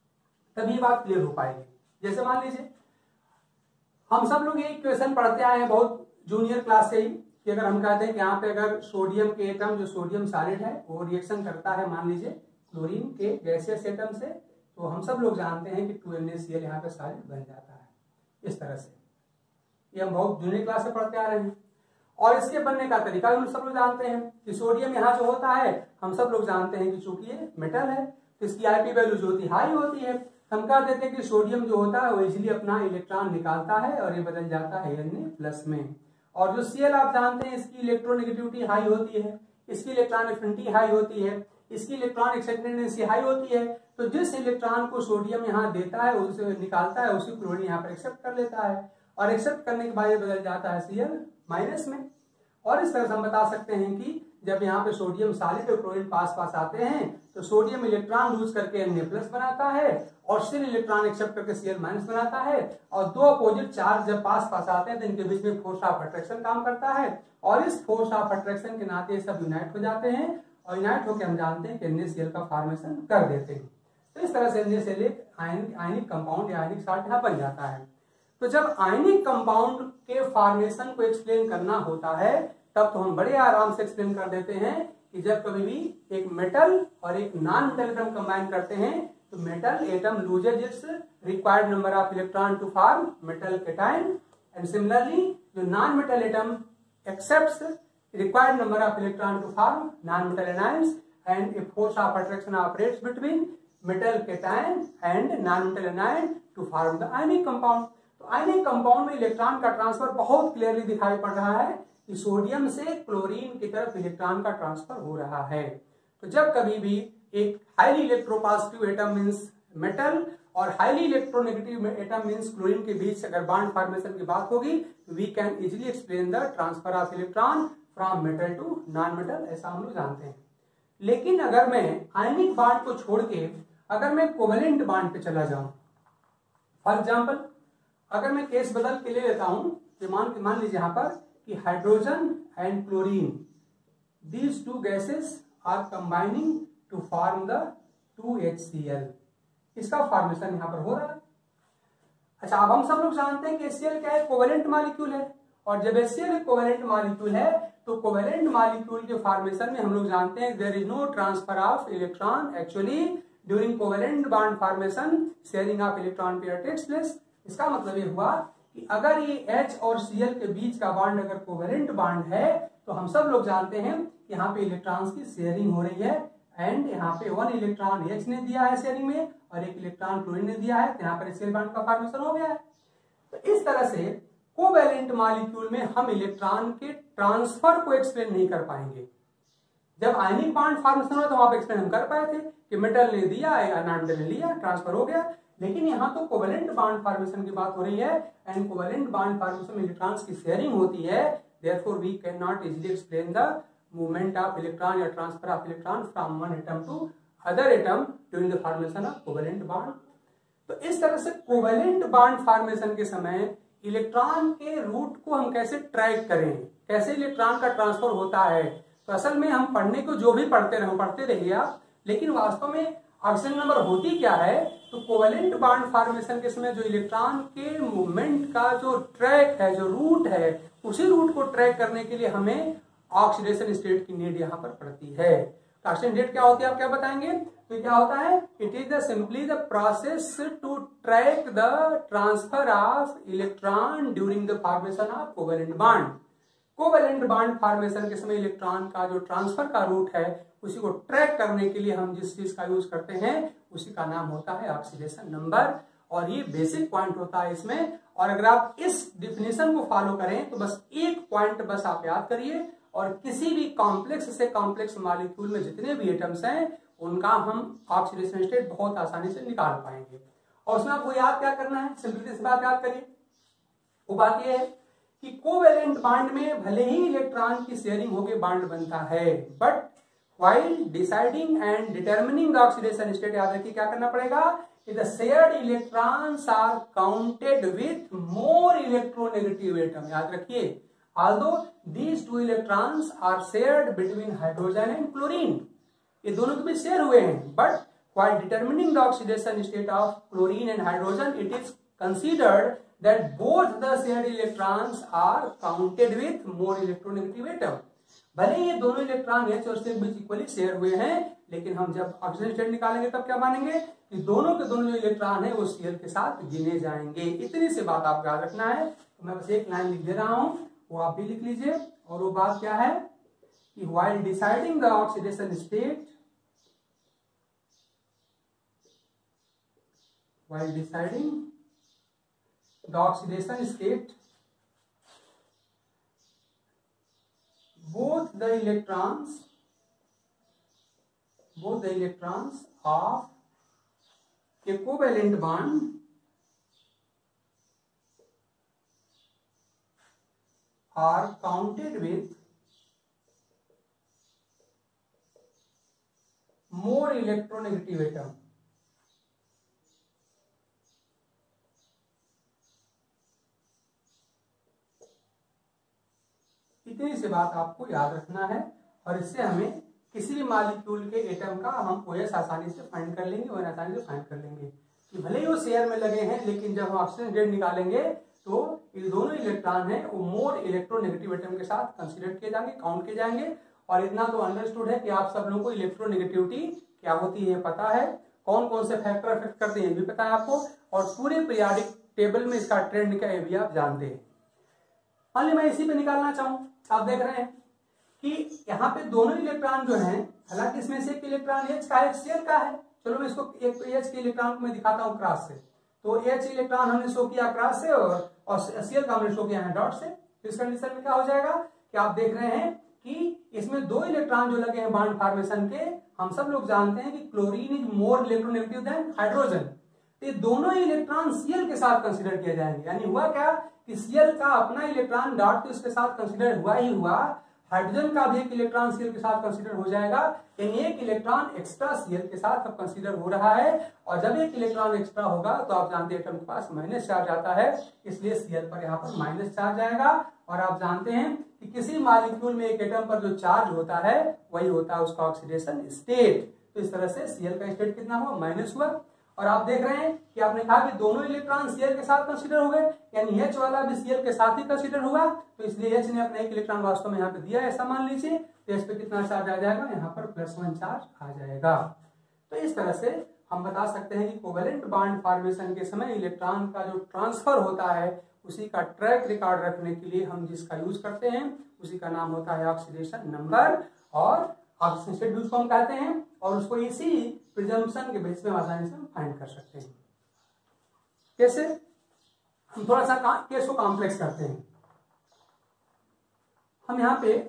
तभी बात क्लियर हो पाएगी। जैसे मान लीजिए हम सब लोग ये क्वेश्चन पढ़ते आए हैं बहुत जूनियर क्लास से ही कि अगर हम कहते हैं कि यहाँ पे अगर सोडियम के एटम जो सोडियम सॉलिड है वो रिएक्शन करता है मान लीजिए क्लोरीन के गैसियस एटम से, तो हम सब लोग जानते हैं कि two N A C L यहाँ पे सॉलिड बन जाता है इस तरह से। ये हम बहुत जूनियर क्लास से पढ़ते आ रहे हैं। और इसके बनने का तरीका भी हम सब लोग जानते हैं कि सोडियम यहाँ जो होता है हम सब लोग जानते हैं कि चूंकि ये मेटल है तो इसकी आई पी वैल्यू जो होती है हाई होती है। हम कह देते हैं कि सोडियम जो होता है वो इजिली अपना इलेक्ट्रॉन निकालता है और ये बदल जाता है एन ए प्लस में। और जो सी एल आप जानते हैं इसकी इलेक्ट्रोनेगेटिविटी हाई होती है, इसकी इलेक्ट्रॉन एफिनिटी हाई होती है, इसकी इलेक्ट्रॉन एक्सेप्टेंसी हाई होती है। तो जिस इलेक्ट्रॉन को सोडियम यहाँ देता है उसे निकालता है, उसी क्लोरीन यहाँ पर एक्सेप्ट कर लेता है और एक्सेप्ट करने के बाद ये बदल जाता है सी एल माइनस में। और इस तरह से हम बता सकते हैं कि जब यहाँ पे सोडियम सॉलिड और क्लोरीन पास पास आते हैं तो सोडियम इलेक्ट्रॉन लूज करके Na प्लस बनाता है और ऑक्सीजन इलेक्ट्रॉन एक्सेप्ट करके Cl माइनस बनाता है, और दो अपोजिट चार्ज जब पास पास आते हैं तो इनके बीच में फोर्स ऑफ अट्रैक्शन काम करता है और इस फोर्स ऑफ अट्रैक्शन के नाते ये सब यूनाइट हो जाते हैं और यूनाइट होकर हम जानते हैं कि NaCl का फॉर्मेशन कर देते हैं। तो इस तरह से NaCl एक आयनिक कंपाउंड या आयनिक साल्ट यहाँ बन जाता है। तो जब आयनिक कंपाउंड के फॉर्मेशन को एक्सप्लेन करना होता है तब तो हम बड़े आराम से एक्सप्लेन कर देते हैं कि जब कभी भी एक मेटल और एक नॉन मेटल एटम कंबाइन करते हैं तो metal atom loses its required number of electron to form metal cation and similarly जो non metal atom accepts required number of electron to form non-metal anions and a force of attraction operates between metal cation and non-metal anion to form the ionic compound। तो ionic compound में इलेक्ट्रॉन का ट्रांसफर बहुत क्लियरली दिखाई पड़ रहा है कि सोडियम से क्लोरीन की तरफ इलेक्ट्रॉन का ट्रांसफर हो रहा है। तो जब कभी भी एक highly electropositive atom means metal और highly electronegative atom means chlorine के बीच अगर बॉन्ड फॉर्मेशन की बात होगी we can easily explain the transfer of electron from metal to non metal, ऐसा हम लोग जानते हैं। लेकिन अगर मैं आयनिक बॉन्ड को छोड़ के अगर मैं कोवेलेंट बॉन्ड पे चला जाऊं, फॉर एग्जांपल अगर मैं केस बदल के ले लेता हूं कि मान के मान लीजिए यहां पर कि hydrogen and chlorine these two gases are combining to form the two H C L, इसका फॉर्मेशन यहां पर हो रहा है। अच्छा, अब हम सब लोग जानते हैं कि एच सी एल क्या है, कोवेलेंट मॉलिक्यूल है, और जब एच सी एल एक कोवेलेंट मॉलिक्यूल है तो कोवेलेंट मॉलिक्यूल के फॉर्मेशन में हम लोग जानते हैं there is no transfer of electron actually during covalent bond formation sharing of electron pair takes place. इसका मतलब ये हुआ कि अगर ये H और Cl के बीच का बॉन्ड अगर कोवेलेंट बॉन्ड है तो हम सब लोग जानते हैं यहाँ पे इलेक्ट्रॉन्स की शेयरिंग हो रही है एंड यहाँ पे वन इलेक्ट्रॉन H ने दिया है शेयरिंग में और एक इलेक्ट्रॉन क्लोरीन ने दिया है, तो यहाँ पर Cl बॉन्ड का फॉर्मेशन हो गया है। तो इस तरह से कोवेलेंट मॉलिक्यूल में हम इलेक्ट्रॉन के ट्रांसफर को एक्सप्लेन नहीं कर पाएंगे। जब आयनिक बॉन्ड फॉर्मेशन हुआ तो वहां पे एक्सप्लेन हम कर पाए थे कि मेटल ने दिया या नॉन मेटल ने लिया, ट्रांसफर हो गया। लेकिन यहाँ तो कोवेलेंट बॉन्ड फॉर्मेशन की बात हो रही है एंड कोवेलेंट बॉन्ड फॉर्मेशन में इलेक्ट्रॉन्स की शेयरिंग होती है, therefore we can not easily explain the movement of electron या transfer of electron from one atom to other atom during the formation of covalent bond. तो इस तरह से कोवेलेंट बॉन्ड फॉर्मेशन के समय इलेक्ट्रॉन के रूट को हम कैसे ट्रैक करें, कैसे इलेक्ट्रॉन का ट्रांसफर होता है। तो असल में हम पढ़ने को जो भी पढ़ते रहे पढ़ते रहिए आप, लेकिन वास्तव में ऑक्सीजन नंबर होती क्या है, तो कोवेलेंट बॉन्ड फॉर्मेशन के समय जो इलेक्ट्रॉन के मूवमेंट का जो ट्रैक है, जो रूट है, उसी रूट को ट्रैक करने के लिए हमें ऑक्सीडेशन स्टेट की नीड यहाँ पर पड़ती है। तो ऑक्सीडेशन स्टेट क्या होती है आप क्या बताएंगे, तो क्या होता है, it is the simply the process to track the transfer of electron during the formation of covalent bond. Covalent bond formation के समय इलेक्ट्रॉन का जो ट्रांसफर का रूट है उसी को ट्रैक करने के लिए हम जिस चीज का यूज करते हैं उसी का नाम होता है ऑक्सीडेशन नंबर, और ये बेसिक पॉइंट होता है इसमें। और अगर आप इस डिफिनेशन को फॉलो करें तो बस एक पॉइंट बस आप याद करिए, और किसी भी कॉम्प्लेक्स से कॉम्प्लेक्स मॉलिक्यूल में जितने भी एटम्स हैं उनका हम ऑक्सीडेशन स्टेट बहुत आसानी से निकाल पाएंगे। और उसमें आपको याद क्या करना है, सिंपली से बात याद करिए। वो बात यह है कि कोवेलेंट बॉन्ड में भले ही इलेक्ट्रॉन की शेयरिंग होकर बॉन्ड बनता है, but while deciding and determining the oxidation state, याद रखिए क्या करना पड़ेगा, the shared electrons are counted with more electronegative atom. याद रखिए, although these two electrons are shared between hydrogen and chlorine, ये दोनों के बीच शेयर हुए हैं, but while determining the oxidation state of chlorine and hydrogen, it is considered that both the shared electrons are counted with more electronegative atom। भले ये दोनों इलेक्ट्रॉन H और C के बीच इक्वली शेयर हुए हैं, लेकिन हम जब ऑक्सीजन स्टेट निकालेंगे तब क्या मानेंगे कि दोनों के दोनों जो इलेक्ट्रॉन है वो Cl के साथ गिने जाएंगे। इतनी सी बात आपको याद रखना है। तो मैं बस एक लाइन लिख दे रहा हूं, वो आप भी लिख लीजिए। और वो बात क्या है कि while deciding the oxidation state, while deciding the oxidation state, both the electrons, both the electrons of a covalent bond are counted with more electronegative atom. इतनी सी बात आपको याद रखना है और इससे हमें किसी भी मॉलिक्यूल के एटम का हम ओएस आसानी से फाइंड कर लेंगे और आसानी से फाइंड कर लेंगे कि भले ही वो शेयर में लगे हैं, लेकिन जब हम ऑक्सीजन ग्रेड निकालेंगे तो ये दोनों इलेक्ट्रॉन हैं वो मोर इलेक्ट्रोनेगेटिव एटम के साथ कंसीडर किए जाएंगे, काउंट किए जाएंगे। और इतना तो अंडरस्टूड है कि आप सब लोगों को इलेक्ट्रोनेगेटिविटी क्या होती है पता है, कौन कौन से फैक्टर अफेक्ट करते हैं ये भी पता है आपको, और पूरे पीरियोडिक टेबल में इसका ट्रेंड क्या है भी आप जानते हैं। मान ली मैं इसी पे निकालना चाहूं, आप देख रहे हैं कि यहाँ पे दोनों इलेक्ट्रॉन जो हैं, हालांकि इसमें से एक इलेक्ट्रॉन एच का है, शेयर का है, चलो मैं इसको एक एच के इलेक्ट्रॉन को मैं दिखाता हूँ क्रॉस से। तो एच इलेक्ट्रॉन हमने शो किया क्रॉस से और और शेयर का हमने शो किया है डॉट से। तो इस कंडीशन में क्या हो जाएगा कि आप देख रहे हैं कि इसमें दो इलेक्ट्रॉन जो लगे हैं बॉन्ड फॉर्मेशन के, हम सब लोग जानते हैं कि chlorine is more electronegative than hydrogen. तो ये दोनों इलेक्ट्रॉन सीएल के साथ कंसीडर किए जाएंगे। यानी हुआ क्या कि सीएल का अपना इलेक्ट्रॉन डॉट तो इसके साथ कंसीडर हुआ ही हुआ, हाइड्रोजन का भी एक इलेक्ट्रॉन सीएल के साथ कंसीडर हो जाएगा, यानी एक इलेक्ट्रॉन एक्स्ट्रा सीएल के साथ अब कंसीडर हो रहा है। और जब एक इलेक्ट्रॉन एक्स्ट्रा होगा तो आप जानते हैं एटम के पास माइनस चार्ज आता है, इसलिए सीएल पर यहाँ पर माइनस चार्ज आएगा। और आप जानते हैं कि किसी मॉलिक्यूल में एक एटम पर जो चार्ज होता है वही होता है उसका ऑक्सीडेशन स्टेट। तो इस तरह से सीएल का स्टेट कितना हुआ, माइनस हुआ। और आप देख रहे हैं कि आपने कहा कि दोनों इलेक्ट्रॉन सीएल के साथ कंसीडर हो गए, यानी एच वाला भी सीएल के साथ ही कंसीडर हुआ, तो इसलिए एच ने अपना एक इलेक्ट्रॉन वास्तव में यहाँ पे दिया, ऐसा मान लीजिए। तो इस पे कितना चार्ज आ जाएगा, यहाँ पर प्लस वन चार्ज आ जाएगा। तो इस तरह से हम बता सकते हैं कि कोवेलेंट बॉन्ड फॉर्मेशन के समय इलेक्ट्रॉन का जो ट्रांसफर होता है उसी का ट्रैक रिकॉर्ड रखने के लिए हम जिसका यूज करते हैं उसी का नाम होता है ऑक्सीडेशन नंबर, और ऑक्सीजन स्टेट यूज को हम कहते हैं। और उसको इसी प्रिजम्पशन के बेस पे आसानी से हम फाइंड कर सकते हैं। कैसे, हम थोड़ा सा केस को कॉम्प्लेक्स करते हैं। हम यहाँ पे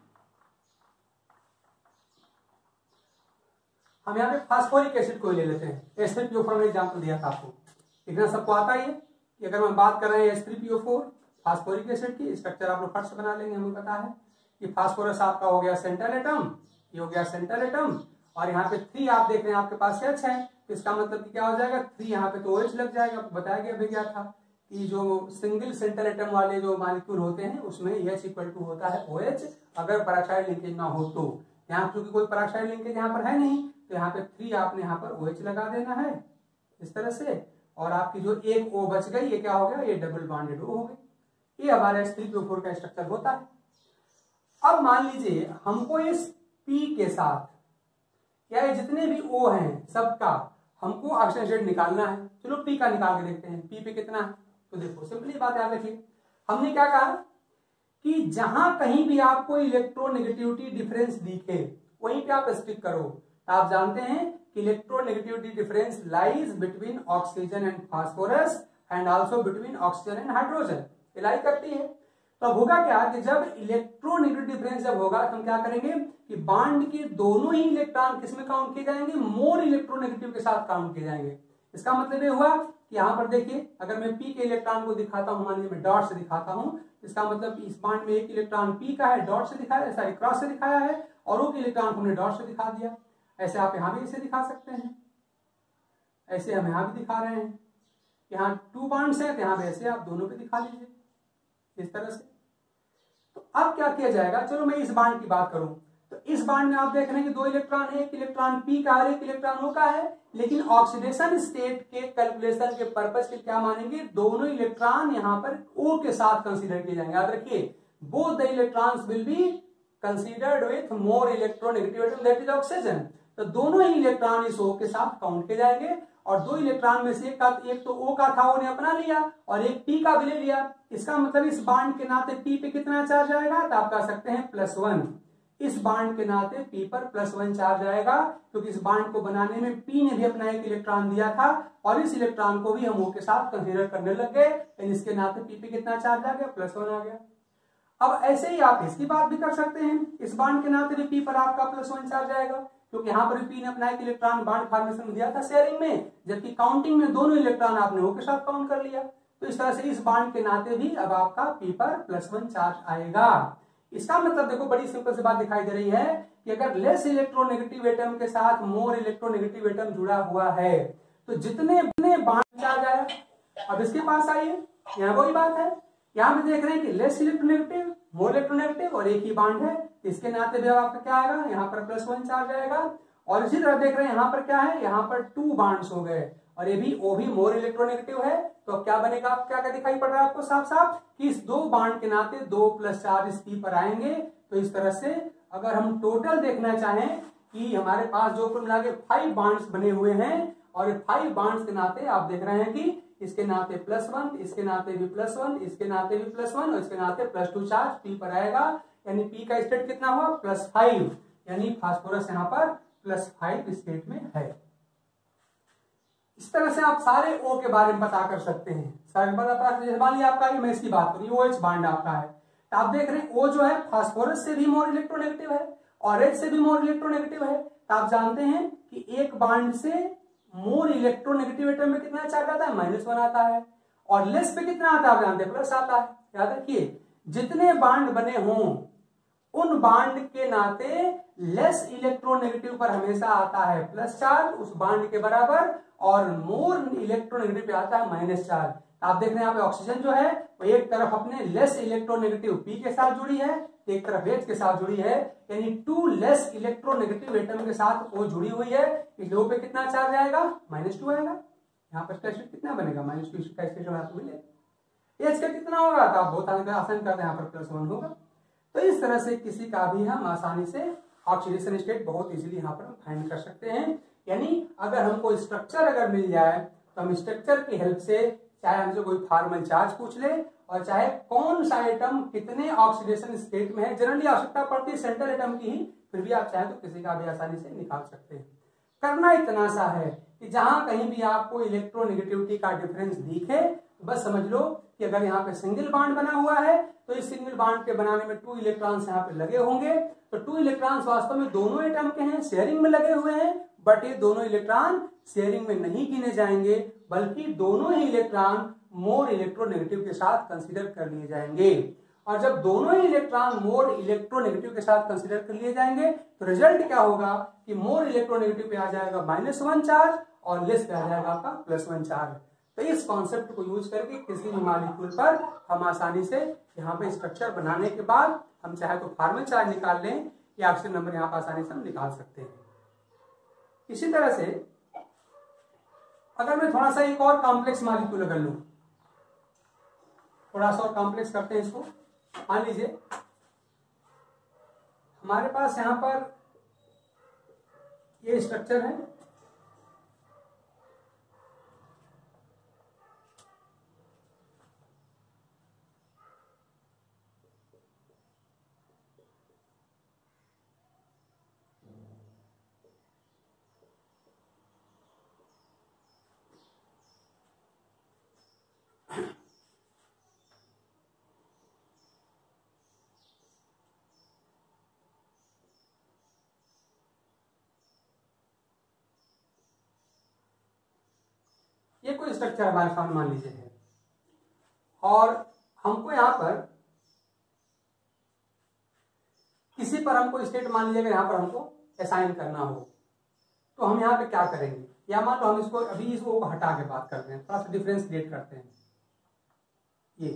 हम यहाँ पे फास्फोरिक एसिड को ले लेते हैं। S three P O four में एग्जाम्पल दिया था आपको, इतना सबको आता ही है कि अगर मैं बात कर रहे हैं S three P O four phosphoric acid की, स्ट्रक्चर आप लोग फट से बना लेंगे, हमें पता है कि फास्फोरस आपका हो गया सेंट्रल एटम, ये हो गया सेंट्रल एटम, और यहाँ पे थ्री आप देख रहे हैं आपके पास एच है, तो इसका मतलब क्या हो जाएगा, थ्री यहाँ पे तो OH लग जाएगा। बताया गया भी क्या था कि जो सिंगल सेंट्रल एटम वाले जो मॉलिक्यूल होते हैं उसमें H इक्वल टू होता है OH, अगर पेरोक्साइड लिंकेज ना हो तो। यहाँ क्योंकि कोई पेरोक्साइड लिंकेज यहाँ पर है नहीं, तो यहाँ पे थ्री आपने यहाँ पर OH लगा देना है इस तरह से, और आपकी जो एक O बच गई ये क्या हो गया, ये डबल बॉन्डेड O हो गई। ये हमारा S three P O four का स्ट्रक्चर होता है। अब मान लीजिए हमको इस P के साथ या ये जितने भी O हैं सबका हमको ऑक्सीजन स्टेट निकालना है। चलो P का निकाल के देखते हैं, P पे कितना है। तो देखो सिंपली बात याद रखिए, हमने क्या कहा कि जहां कहीं भी आपको इलेक्ट्रोनेगेटिविटी डिफरेंस दिखे वहीं पे आप स्टिक करो। आप जानते हैं कि electronegativity difference lies between oxygen and phosphorus and also between oxygen and hydrogen, lie करती है। तो अब होगा क्या कि जब इलेक्ट्रोनेगेटिव डिफरेंस जब होगा तो हम क्या करेंगे कि बॉन्ड के दोनों ही इलेक्ट्रॉन किसमें काउंट किए जाएंगे, मोर इलेक्ट्रोनेगेटिव के साथ काउंट किए जाएंगे। इसका मतलब ये हुआ कि यहाँ पर देखिए अगर मैं P के इलेक्ट्रॉन को दिखाता हूँ, मान लीजिए मैं डॉट से दिखाता हूँ, इसका मतलब इस बॉन्ड में एक इलेक्ट्रॉन P का है, डॉट से दिखाया, सॉरी क्रॉस से दिखाया है, और वो इलेक्ट्रॉन को हमने डॉट से दिखा दिया। ऐसे आप यहाँ भी इसे दिखा सकते हैं, ऐसे हम यहाँ भी दिखा रहे हैं, यहाँ टू बॉन्ड्स हैं तो यहाँ पे ऐसे आप दोनों पे दिखा लीजिए इस तरह से। तो अब क्या किया जाएगा, चलो मैं इस बॉन्ड की बात करूं तो इस बॉन्ड में आप देख रहे हैं कि दो इलेक्ट्रॉन है, एक इलेक्ट्रॉन P का और एक इलेक्ट्रॉन O का है, लेकिन ऑक्सीडेशन स्टेट के कैलकुलेशन के पर्पस के क्या मानेंगे, दोनों इलेक्ट्रॉन यहाँ पर O के साथ कंसीडर किए जाएंगे। याद रखिए both the electrons will be considered with more electronegative atom that is oxygen. तो दोनों ही इलेक्ट्रॉन इस O के साथ काउंट किए जाएंगे, और दो इलेक्ट्रॉन में से एक का एक तो O का था, O ने अपना लिया, और एक P का भी ले लिया। इसका मतलब इस बॉन्ड के नाते P पे कितना चार्ज आएगा, तो आप कह सकते हैं प्लस वन। इस बॉन्ड के नाते P पर प्लस वन चार्ज आएगा, क्योंकि इस बॉन्ड को बनाने में P ने भी अपना एक इलेक्ट्रॉन दिया था, और इस इलेक्ट्रॉन को भी हम O के साथ कंसीडर करने लग गए, यानी इसके नाते P पे कितना चार्ज आ गया, प्लस वन आ गया। अब ऐसे ही आप इसकी बात भी कर सकते हैं, इस बॉन्ड के नाते भी P पर आपका प्लस वन चार्ज आएगा, क्योंकि यहाँ पर P ने अपना एक इलेक्ट्रॉन बॉन्ड फॉर्मेशन में दिया था शेयरिंग में, जबकि काउंटिंग में दोनों इलेक्ट्रॉन आपने O के साथ काउंट कर लिया। तो इस तरह से इस बॉन्ड के नाते भी अब आपका P पर प्लस वन चार्ज आएगा। इसका मतलब देखो बड़ी सिंपल सी बात दिखाई दे रही है कि अगर लेस इलेक्ट्रोनेगेटिव एटम के साथ मोर इलेक्ट्रोनेगेटिव एटम जुड़ा हुआ है तो जितने जितने बांड चार्ज आया। अब इसके पास आइए, यहाँ वही बात है, यहाँ पे देख रहे हैं कि लेस इलेक्ट्रोनेगेटिव मोर इलेक्ट्रोनेगेटिव और एक ही बांड है, इसके नाते भी आपका क्या आएगा, यहाँ पर प्लस वन चार्ज आएगा। और इसी तरह देख रहे हैं यहाँ पर क्या है, यहाँ पर टू बांड्स हो गए और ये भी वो भी मोर इलेक्ट्रोनेगेटिव है, तो अब क्या बनेगा, आप क्या क्या दिखाई पड़ रहा है आपको साफ साफ कि इस दो बांड के नाते दो प्लस चार्ज इस पी पर आएंगे। तो इस तरह से अगर हम टोटल देखना चाहें कि हमारे पास जो कुल मिला के फाइव बांड्स बने हुए हैं और फाइव बांड्स के नाते आप देख रहे हैं कि इसके नाते प्लस वन, इसके नाते भी प्लस वन, इसके नाते भी प्लस वन और इसके नाते प्लस टू चार्ज पी पर आएगा। यानी पी का स्टेट कितना हुआ, प्लस फाइव, यानी फास्फोरस यहाँ पर प्लस फाइव स्टेट में है। इस तरह से आप सारे ओ के बारे में पता कर सकते हैं। सारे मान लिया आपका मैं इसकी बात करूँ, ओ एच बांड आपका है, तो आप देख रहे हैं ओ जो है फास्फोरस से भी मोर इलेक्ट्रोनेगेटिव है और एच से भी मोर इलेक्ट्रोनेगेटिव है। तो आप जानते हैं कि एक बांड से मोर इलेक्ट्रोनेगेटिव एटम में कितना चार्ज आता है, माइनस वन आता है, और लेस पे कितना आता है आप जानते हैं, प्लस आता है। याद रखिए जितने बांड बने हों उन बांड के नाते लेस इलेक्ट्रोनेगेटिव पर हमेशा आता है प्लस चार्ज उस बांड के बराबर और मोर इलेक्ट्रोनेगेटिव पे आता है माइनस चार्ज। आप देख रहे हैं यहाँ पे ऑक्सीजन जो है वो एक तरफ अपने लेस इलेक्ट्रोनेगेटिव पी के साथ जुड़ी है, एक तरफ एच के साथ जुड़ी है, यानी टू लेस इलेक्ट्रोनेगेटिव एटम के साथ वो जुड़ी हुई है। इस दो पे कितना चार्ज आएगा, माइनस टू आएगा। यहाँ पर स्टेट कितना बनेगा, माइनस टू का स्टेट आपको मिले। एच का कितना होगा, तो आप बहुत आसान करते हैं, यहाँ पर प्लस वन होगा। तो इस तरह से किसी का भी हम आसानी से ऑक्सीडेशन स्टेट बहुत इजीली यहाँ पर हम फाइंड कर सकते हैं। यानी अगर हमको स्ट्रक्चर अगर मिल जाए तो हम स्ट्रक्चर की हेल्प से चाहे हमसे कोई फॉर्मल चार्ज पूछ ले और चाहे कौन सा एटम कितने ऑक्सीडेशन स्टेट में है, जनरली आवश्यकता पड़ती है सेंट्रल एटम की ही, फिर भी आप चाहे तो किसी का भी आसानी से निकाल सकते हैं। करना इतना सा है कि जहां कहीं भी आपको इलेक्ट्रोनेगेटिविटी का डिफरेंस दिखे बस समझ लो कि अगर यहाँ पे सिंगल बॉन्ड बना हुआ है तो इस सिंगल बॉन्ड के बनाने में टू इलेक्ट्रॉन्स यहाँ पे लगे होंगे। तो टू इलेक्ट्रॉन्स वास्तव में दोनों एटम के हैं, शेयरिंग में लगे हुए हैं, बट ये दोनों इलेक्ट्रॉन शेयरिंग में नहीं गिने जाएंगे, बल्कि दोनों ही इलेक्ट्रॉन मोर इलेक्ट्रोनेगेटिव के साथ कंसीडर कर लिए जाएंगे। और जब दोनों ही इलेक्ट्रॉन मोर इलेक्ट्रोनेगेटिव के साथ कंसीडर कर लिए जाएंगे तो रिजल्ट क्या होगा कि मोर इलेक्ट्रोनेगेटिव पे आ जाएगा माइनस वन चार्ज और लेस पे आ जाएगा आपका प्लस वन चार्ज। तो इस कॉन्सेप्ट को यूज करके किसी भी मॉलिक्यूल पर हम आसानी से यहाँ पे स्ट्रक्चर बनाने के बाद हम चाहे तो फॉर्मल चार्ज निकाल लें या ऑक्सीजन नंबर यहाँ पर आसानी से हम निकाल सकते हैं। इसी तरह से अगर मैं थोड़ा सा एक और कॉम्प्लेक्स मॉलिक्यूल अगर लूं, थोड़ा सा और कॉम्प्लेक्स करते हैं इसको। मान लीजिए हमारे पास यहां पर ये स्ट्रक्चर है, ये कोई स्ट्रक्चर हमारे सामने मान लीजिए है और हमको यहां पर किसी पर हमको स्टेट मान लीजिएगा यहां पर हमको असाइन करना हो तो हम यहां पे क्या करेंगे, या मान लो हम इसको अभी इसको हटा के बात करते हैं, थोड़ा सा डिफरेंस क्रिएट करते हैं। ये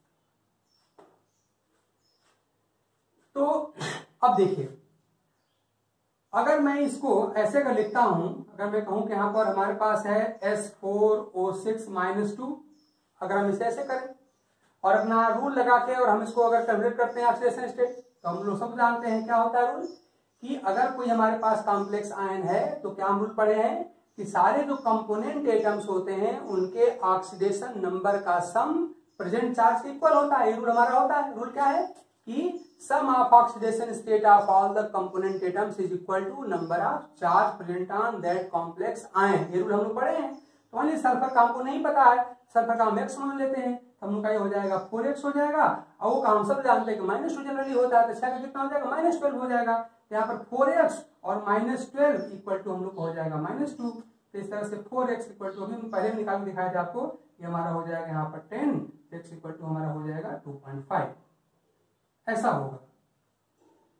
तो अब देखिए अगर मैं इसको ऐसे कर लिखता हूं, अगर मैं कहूं कि यहां पर हमारे पास है S four O six minus two, अगर हम इसे ऐसे करें और अपना रूल लगा के और हम इसको अगर कन्वर्ट करते हैं ऑक्सीडेशन स्टेट, तो हम लोग सब जानते हैं क्या होता है रूल कि अगर कोई हमारे पास कॉम्प्लेक्स आयन है तो क्या हम रूल पढ़े हैं कि सारे जो कंपोनेंट एटम्स होते हैं उनके ऑक्सीडेशन नंबर का सम प्रेजेंट चार्ज के इक्वल होता है। ये रूल हमारा होता है। रूल क्या है कि sum of oxidation state of all the component atoms is equal to number of charge present on that complex ion. ये रूल हम लोग पढ़े हैं। तो मान लीजिए सल्फर का हमको नहीं पता है, सल्फर का हम एक्स मान लेते हैं, हम लोग का ये हो जाएगा फोर एक्स हो जाएगा, और वो का हम सब जानते हैं कि माइनस टू जनरली होता है, तो छह का कितना हो जाएगा माइनस ट्वेल्व हो जाएगा। तो यहाँ पर फोर एक्स और माइनस ट्वेल्व इक्वल टू हम लोग हो जाएगा माइनस टू। तो इस तरह से फोर एक्स इक्वल टू अभी पहले भी निकाल के दिखाया था आपको, ये हमारा हो जाएगा यहाँ पर टेन, एक्स इक्वल टू हमारा हो जाएगा टू पॉइंट फाइव, ऐसा होगा।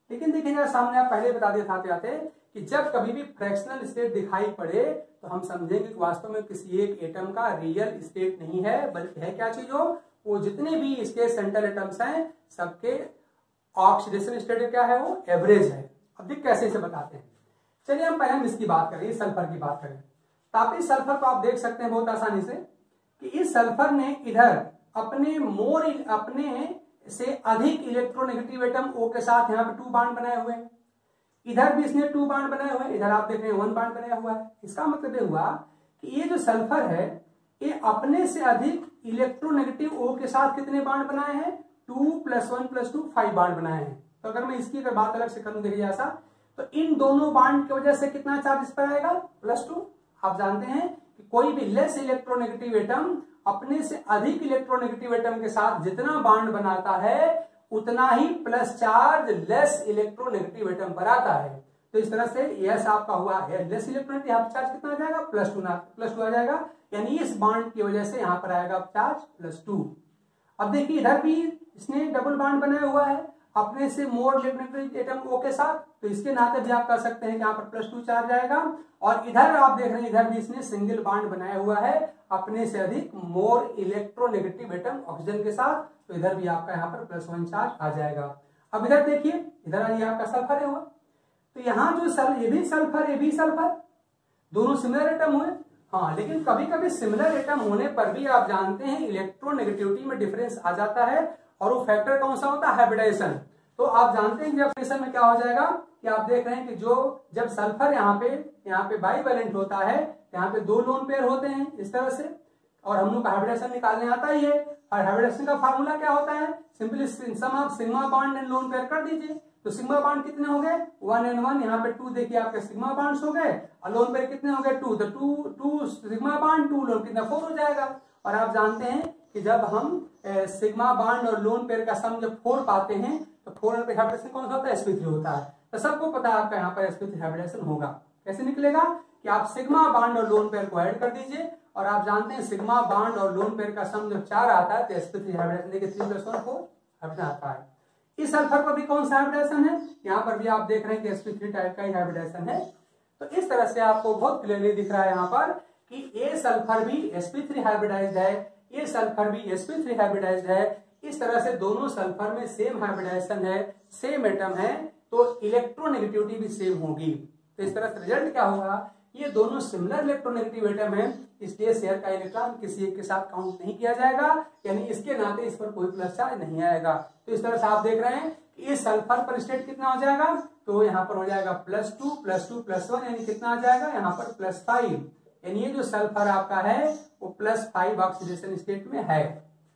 लेकिन देखिए जरा सामने आप पहले बता दिए आते आते कि जब कभी भी फ्रैक्शनल स्टेट दिखाई पड़े तो हम समझेंगे कि वास्तव में किसी एक एटम का रियल स्टेट नहीं है, बल्कि है क्या चीज हो, वो जितने भी इसके सेंट्रल एटम्स हैं सबके ऑक्सीडेशन स्टेट क्या है, वो एवरेज है। अब देख कैसे इसे बताते हैं। चलिए हम पहले हम इसकी बात करें, सल्फर की बात करें। तापी सल्फर को आप देख सकते हैं बहुत आसानी से कि इस सल्फर ने इधर अपने मोर अपने से अधिक इलेक्ट्रोनेगेटिव एटम ओ के साथ यहाँ पे टू बांड बनाए हुए हैं, इधर भी इसने टू बांड बनाए हुए हैं, इधर आप देख रहे हैं वन बांड बनाया हुआ है। इसका मतलब ये हुआ कि ये जो सल्फर है ये अपने से अधिक इलेक्ट्रोनेगेटिव ओ के साथ कितने बांड बनाए हैं, two plus one plus two five bond बनाए हैं। तो अगर मैं इसकी अगर बात अलग से करूं देखिए ऐसा, तो इन दोनों बांड की वजह से कितना चार्ज इस पर आएगा, प्लस टू। आप जानते हैं कि कोई भी लेस इलेक्ट्रोनेगेटिव एटम अपने से अधिक इलेक्ट्रोनेगेटिव एटम के साथ जितना बांड बनाता है उतना ही plus charge less electronegative atom पर आता है। तो इस तरह से यस आपका हुआ है लेस इलेक्ट्रोनेगेटिव, यहाँ पर चार्ज कितना आ जाएगा, प्लस टू ना प्लस टू आ जाएगा, यानी इस बांड की वजह से यहाँ पर आएगा चार्ज प्लस टू। अब देखिए इधर भी इसने डबल बांड बनाया हुआ है अपने से मोर इलेक्ट्रोनेगेटिव एटम ओ के साथ, तो इसके नाते भी आप कर सकते हैं कि यहाँ पर प्लस टू चार्ज आएगा। और इधर आप देख रहे हैं इधर भी इसने सिंगल बांड बनाया हुआ है अपने से अधिक मोर इलेक्ट्रोनेगेटिव एटम ऑक्सीजन के साथ, तो इधर भी आपका यहाँ पर प्लस वन चार्ज आ जाएगा। अब इधर देखिए इधर ये आपका सल्फर है हुआ, तो यहाँ जो सल ये भी सल्फर ये भी सल्फर, दोनों सिमिलर एटम हुए। हाँ, लेकिन कभी कभी सिमिलर एटम होने पर भी आप जानते हैं इलेक्ट्रोनेगेटिविटी में डिफरेंस आ जाता है, और वो फैक्टर कौन सा होता है, हाइब्रिडाइजेशन। तो आप जानते हैं हाइब्रिडाइजेशन में क्या हो जाएगा कि आप देख रहे हैं कि जो जब सल्फर यहाँ पे यहाँ पे बाईवैलेंट होता है, यहाँ पे दो लोन पेयर होते हैं इस तरह से, और हम लोग हाइब्रिडाइजेशन निकालने आता ही है। और हाइब्रिडाइजेशन का फार्मूला क्या होता है, simply sum of sigma bond and lone pair कर दीजिए। तो सिग्मा बॉन्ड कितने हो गए, वन एंड वन, यहाँ पे टू देखिए आपके सिग्मा बॉन्ड्स हो गए, और लोन पेयर कितने हो गए, टू। तो two two sigma bond two lone कितना, फोर हो जाएगा। और आप जानते हैं कि जब हम सिग्मा बॉन्ड और लोन पेयर का सम जब फोर पाते हैं तो फोर पे हाइब्रिडेशन कौन सा होता है, एस पी थ्री होता है। तो सबको पता है आपका यहाँ पर एस पी थ्री हाइब्रिडेशन होगा। कैसे निकलेगा कि आप सिग्मा बॉन्ड और लोन पेयर को ऐड कर दीजिए, और आप जानते हैं सिग्मा बॉन्ड और लोन पेयर का सम जब चार आता है तो एस पी थ्री हाइब्रिडेशन देखिए three plus one four hybridisation आता है। इस सल्फर पर भी कौन सा हाइब्रिडेशन है, यहाँ पर भी आप देख रहे हैं कि एस पी थ्री टाइप का ही हाइब्रिडेशन है। तो इस तरह से आपको बहुत क्लियरली दिख रहा है यहाँ पर कि ये सल्फर भी एस पी थ्री हाइब्रिडाइज्ड है, ये सल्फर भी एस पी थ्री हाइब्रिडाइज्ड है। इस तरह से दोनों सल्फर में सेम हाइब्रिडाइजेशन है, सेम एटम है, तो इलेक्ट्रोनेगेटिविटी भी सेम होगी। तो इस तरह से रिजल्ट क्या होगा, ये दोनों सिमिलर इलेक्ट्रोनेगेटिव एटम है, इसलिए शेयर का इलेक्ट्रॉन किसी एक के साथ काउंट नहीं किया जाएगा, यानी इसके नाते इस पर कोई प्लस चार्ज नहीं आएगा। तो इस तरह से आप देख रहे हैं कि इस सल्फर पर स्टेट कितना हो जाएगा, तो यहाँ पर हो जाएगा plus two plus two plus one, यानी कितना आ जाएगा यहाँ पर प्लस फाइव, यानी ये जो सल्फर आपका है वो प्लस फाइव ऑक्सीडेशन स्टेट में है।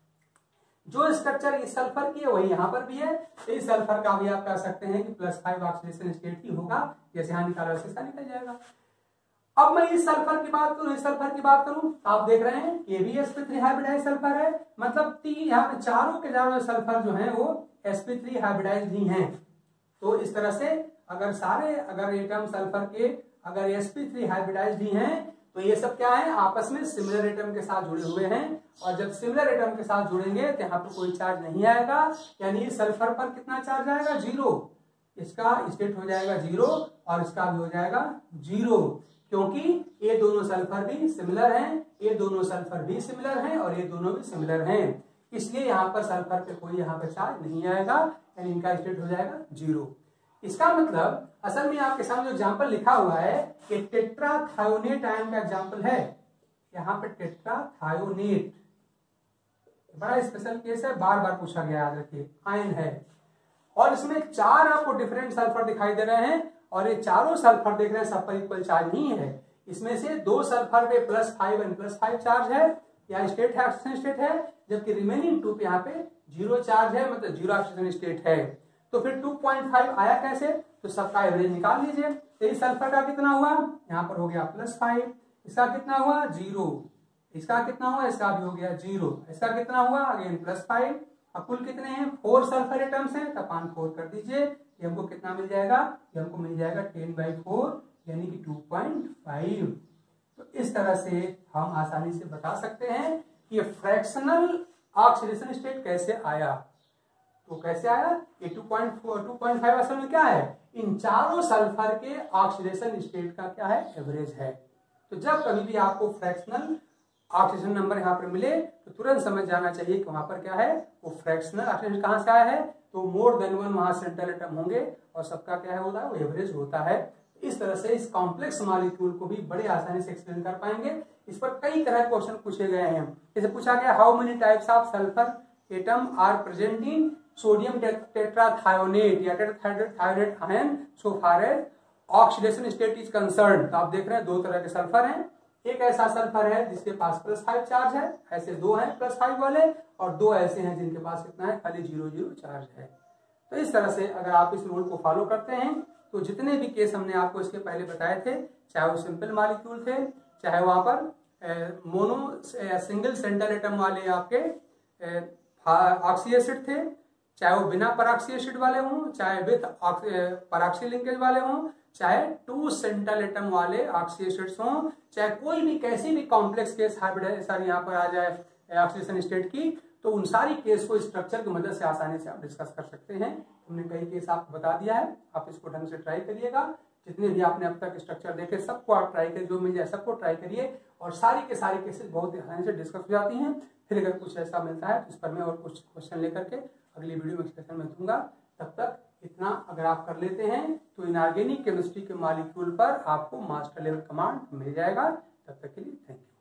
जो स्ट्रक्चर इस सल्फर की है वही यहाँ पर भी है, तो इस सल्फर का भी आप कह सकते हैं कि प्लस फाइव ऑक्सीडेशन स्टेट ही होगा, जैसे यहाँ निकाला वैसे इसका निकल जाएगा। अब मैं इस सल्फर की बात करूं, इस सल्फर की बात करूं, आप देख रहे हैं ये भी S P three hybridised sulphur है, मतलब तीन यहाँ पे चारों के चारों सल्फर जो है वो एस पी थ्री हाइब्रिडाइज्ड ही हैं। तो इस तरह से अगर सारे अगर एटम सल्फर के अगर एस पी थ्री हाइब्रिडाइज्ड ही हैं तो ये सब क्या है, आपस में सिमिलर एटम के साथ जुड़े हुए हैं, और जब सिमिलर एटम के साथ जुड़ेंगे तो यहाँ पर कोई चार्ज नहीं आएगा, यानी सल्फर पर कितना चार्ज आएगा, जीरो। इसका स्टेट हो जाएगा जीरो और इसका भी हो जाएगा जीरो, क्योंकि ये दोनों सल्फर भी सिमिलर हैं, ये दोनों सल्फर भी सिमिलर हैं और ये दोनों भी सिमिलर हैं, इसलिए यहाँ पर सल्फर पे कोई यहाँ पर चार्ज नहीं आएगा, यानी इनका स्टेट हो जाएगा जीरो। इसका मतलब असल में आपके सामने जो एग्जाम्पल लिखा हुआ है कि टेट्राथायोनेट आयन का एग्जाम्पल है, यहाँ पे टेट्राथायोनेट बड़ा स्पेशल केस है, बार बार पूछा गया, याद रखिए आयन है, और इसमें चार आपको डिफरेंट सल्फर दिखाई दे रहे हैं, और ये चारों सल्फर देख रहे हैं सब पर इक्वल चार्ज नहीं है। इसमें से दो सल्फर पे plus five and plus five charge है, या स्टेट है ऑक्सीजन स्टेट है, जबकि रिमेनिंग टू पे यहाँ पे जीरो चार्ज है, मतलब जीरो ऑक्सीजन स्टेट है। तो फिर टू पॉइंट फाइव आया कैसे, तो सबका एवरेज निकाल लीजिए। तो इस सल्फर का कितना हुआ, यहाँ पर हो गया प्लस फाइव, इसका कितना हुआ जीरो, इसका कितना हुआ, इसका भी हो गया जीरो, इसका कितना हुआ अगेन प्लस फाइव। अब कुल कितने हैं, फोर सल्फर एटम्स हैं, तो पान फोर कर दीजिए, ये हमको कितना मिल जाएगा, ये हमको मिल जाएगा टेन बाई फोर यानी कि टू पॉइंट फाइव। तो इस तरह से हम आसानी से बता सकते हैं कि ये फ्रैक्शनल ऑक्सीडेशन स्टेट कैसे आया। तो कैसे आया? ये two point four two point five असल में क्या है? इन चारों सल्फर के ऑक्सीडेशन स्टेट का क्या है? एवरेज है। तो जब कभी भी आपको फ्रैक्शनल ऑक्सीडेशन नंबर यहाँ पर मिले तो तुरंत समझ जाना चाहिए कि वहां पर क्या है? वो फ्रैक्शनल ऑक्सीडेशन कहाँ से आया है? तो मोर देन वन वहां सेंट्रल एटम होंगे और सबका क्या है होता है? वो एवरेज होता है। इस तरह से इस कॉम्प्लेक्स मॉलिक्यूल को भी बड़े आसानी से एक्सप्लेन कर पाएंगे। इस पर कई तरह के क्वेश्चन पूछे गए हैं। जैसे पूछा गया how many types of sulphur atom are present in sodium tetrathionate या tetrathionate ion so far as oxidation state is concern. तो आप देख रहे हैं दो तरह के सल्फर हैं। एक ऐसा सल्फर है जिसके पास प्लस फाइव चार्ज है, ऐसे दो हैं प्लस फाइव वाले, और दो ऐसे हैं जिनके पास कितना है? खाली जीरो जीरो चार्ज है। तो इस तरह से अगर आप इस रूल को फॉलो करते हैं तो जितने भी केस हमने आपको इसके पहले बताए थे, चाहे वो सिंपल मॉलिक्यूल थे, चाहे वहां पर मोनो सिंगल सेंट्रल एटम वाले आपके ऑक्सी एसिड थे, चाहे वो बिना पराक्सी एसिड वाले हों, चाहे विथ पराक्सी लिंकेज वाले हों, चाहे टू सेंट्रल एटम वाले ऑक्सी एसिड्स हों, चाहे कोई भी कैसी भी कॉम्प्लेक्स केस हाइब्रिड सर यहाँ पर आ जाए ऑक्सीडेशन स्टेट की, तो उन सारी केस को स्ट्रक्चर की मदद से आसानी से आप डिस्कस कर सकते हैं। हमने कई केस आपको बता दिया है, आप इसको ढंग से ट्राई करिएगा। जितने भी आपने अब तक स्ट्रक्चर देखे सबको आप ट्राई करिए, जो मिल जाए सबको ट्राई करिए, और सारी के सारी केसेस बहुत आसानी से डिस्कस हो जाती हैं। फिर अगर कुछ ऐसा मिलता है तो इस पर मैं और कुछ क्वेश्चन लेकर के अगली वीडियो में एक्सप्लेनेशन में दूंगा। तब तक इतना अगर आप कर लेते हैं तो इनऑर्गेनिक केमिस्ट्री के मॉलिक्यूल पर आपको मास्टर लेवल कमांड मिल जाएगा। तब तक के लिए थैंक यू।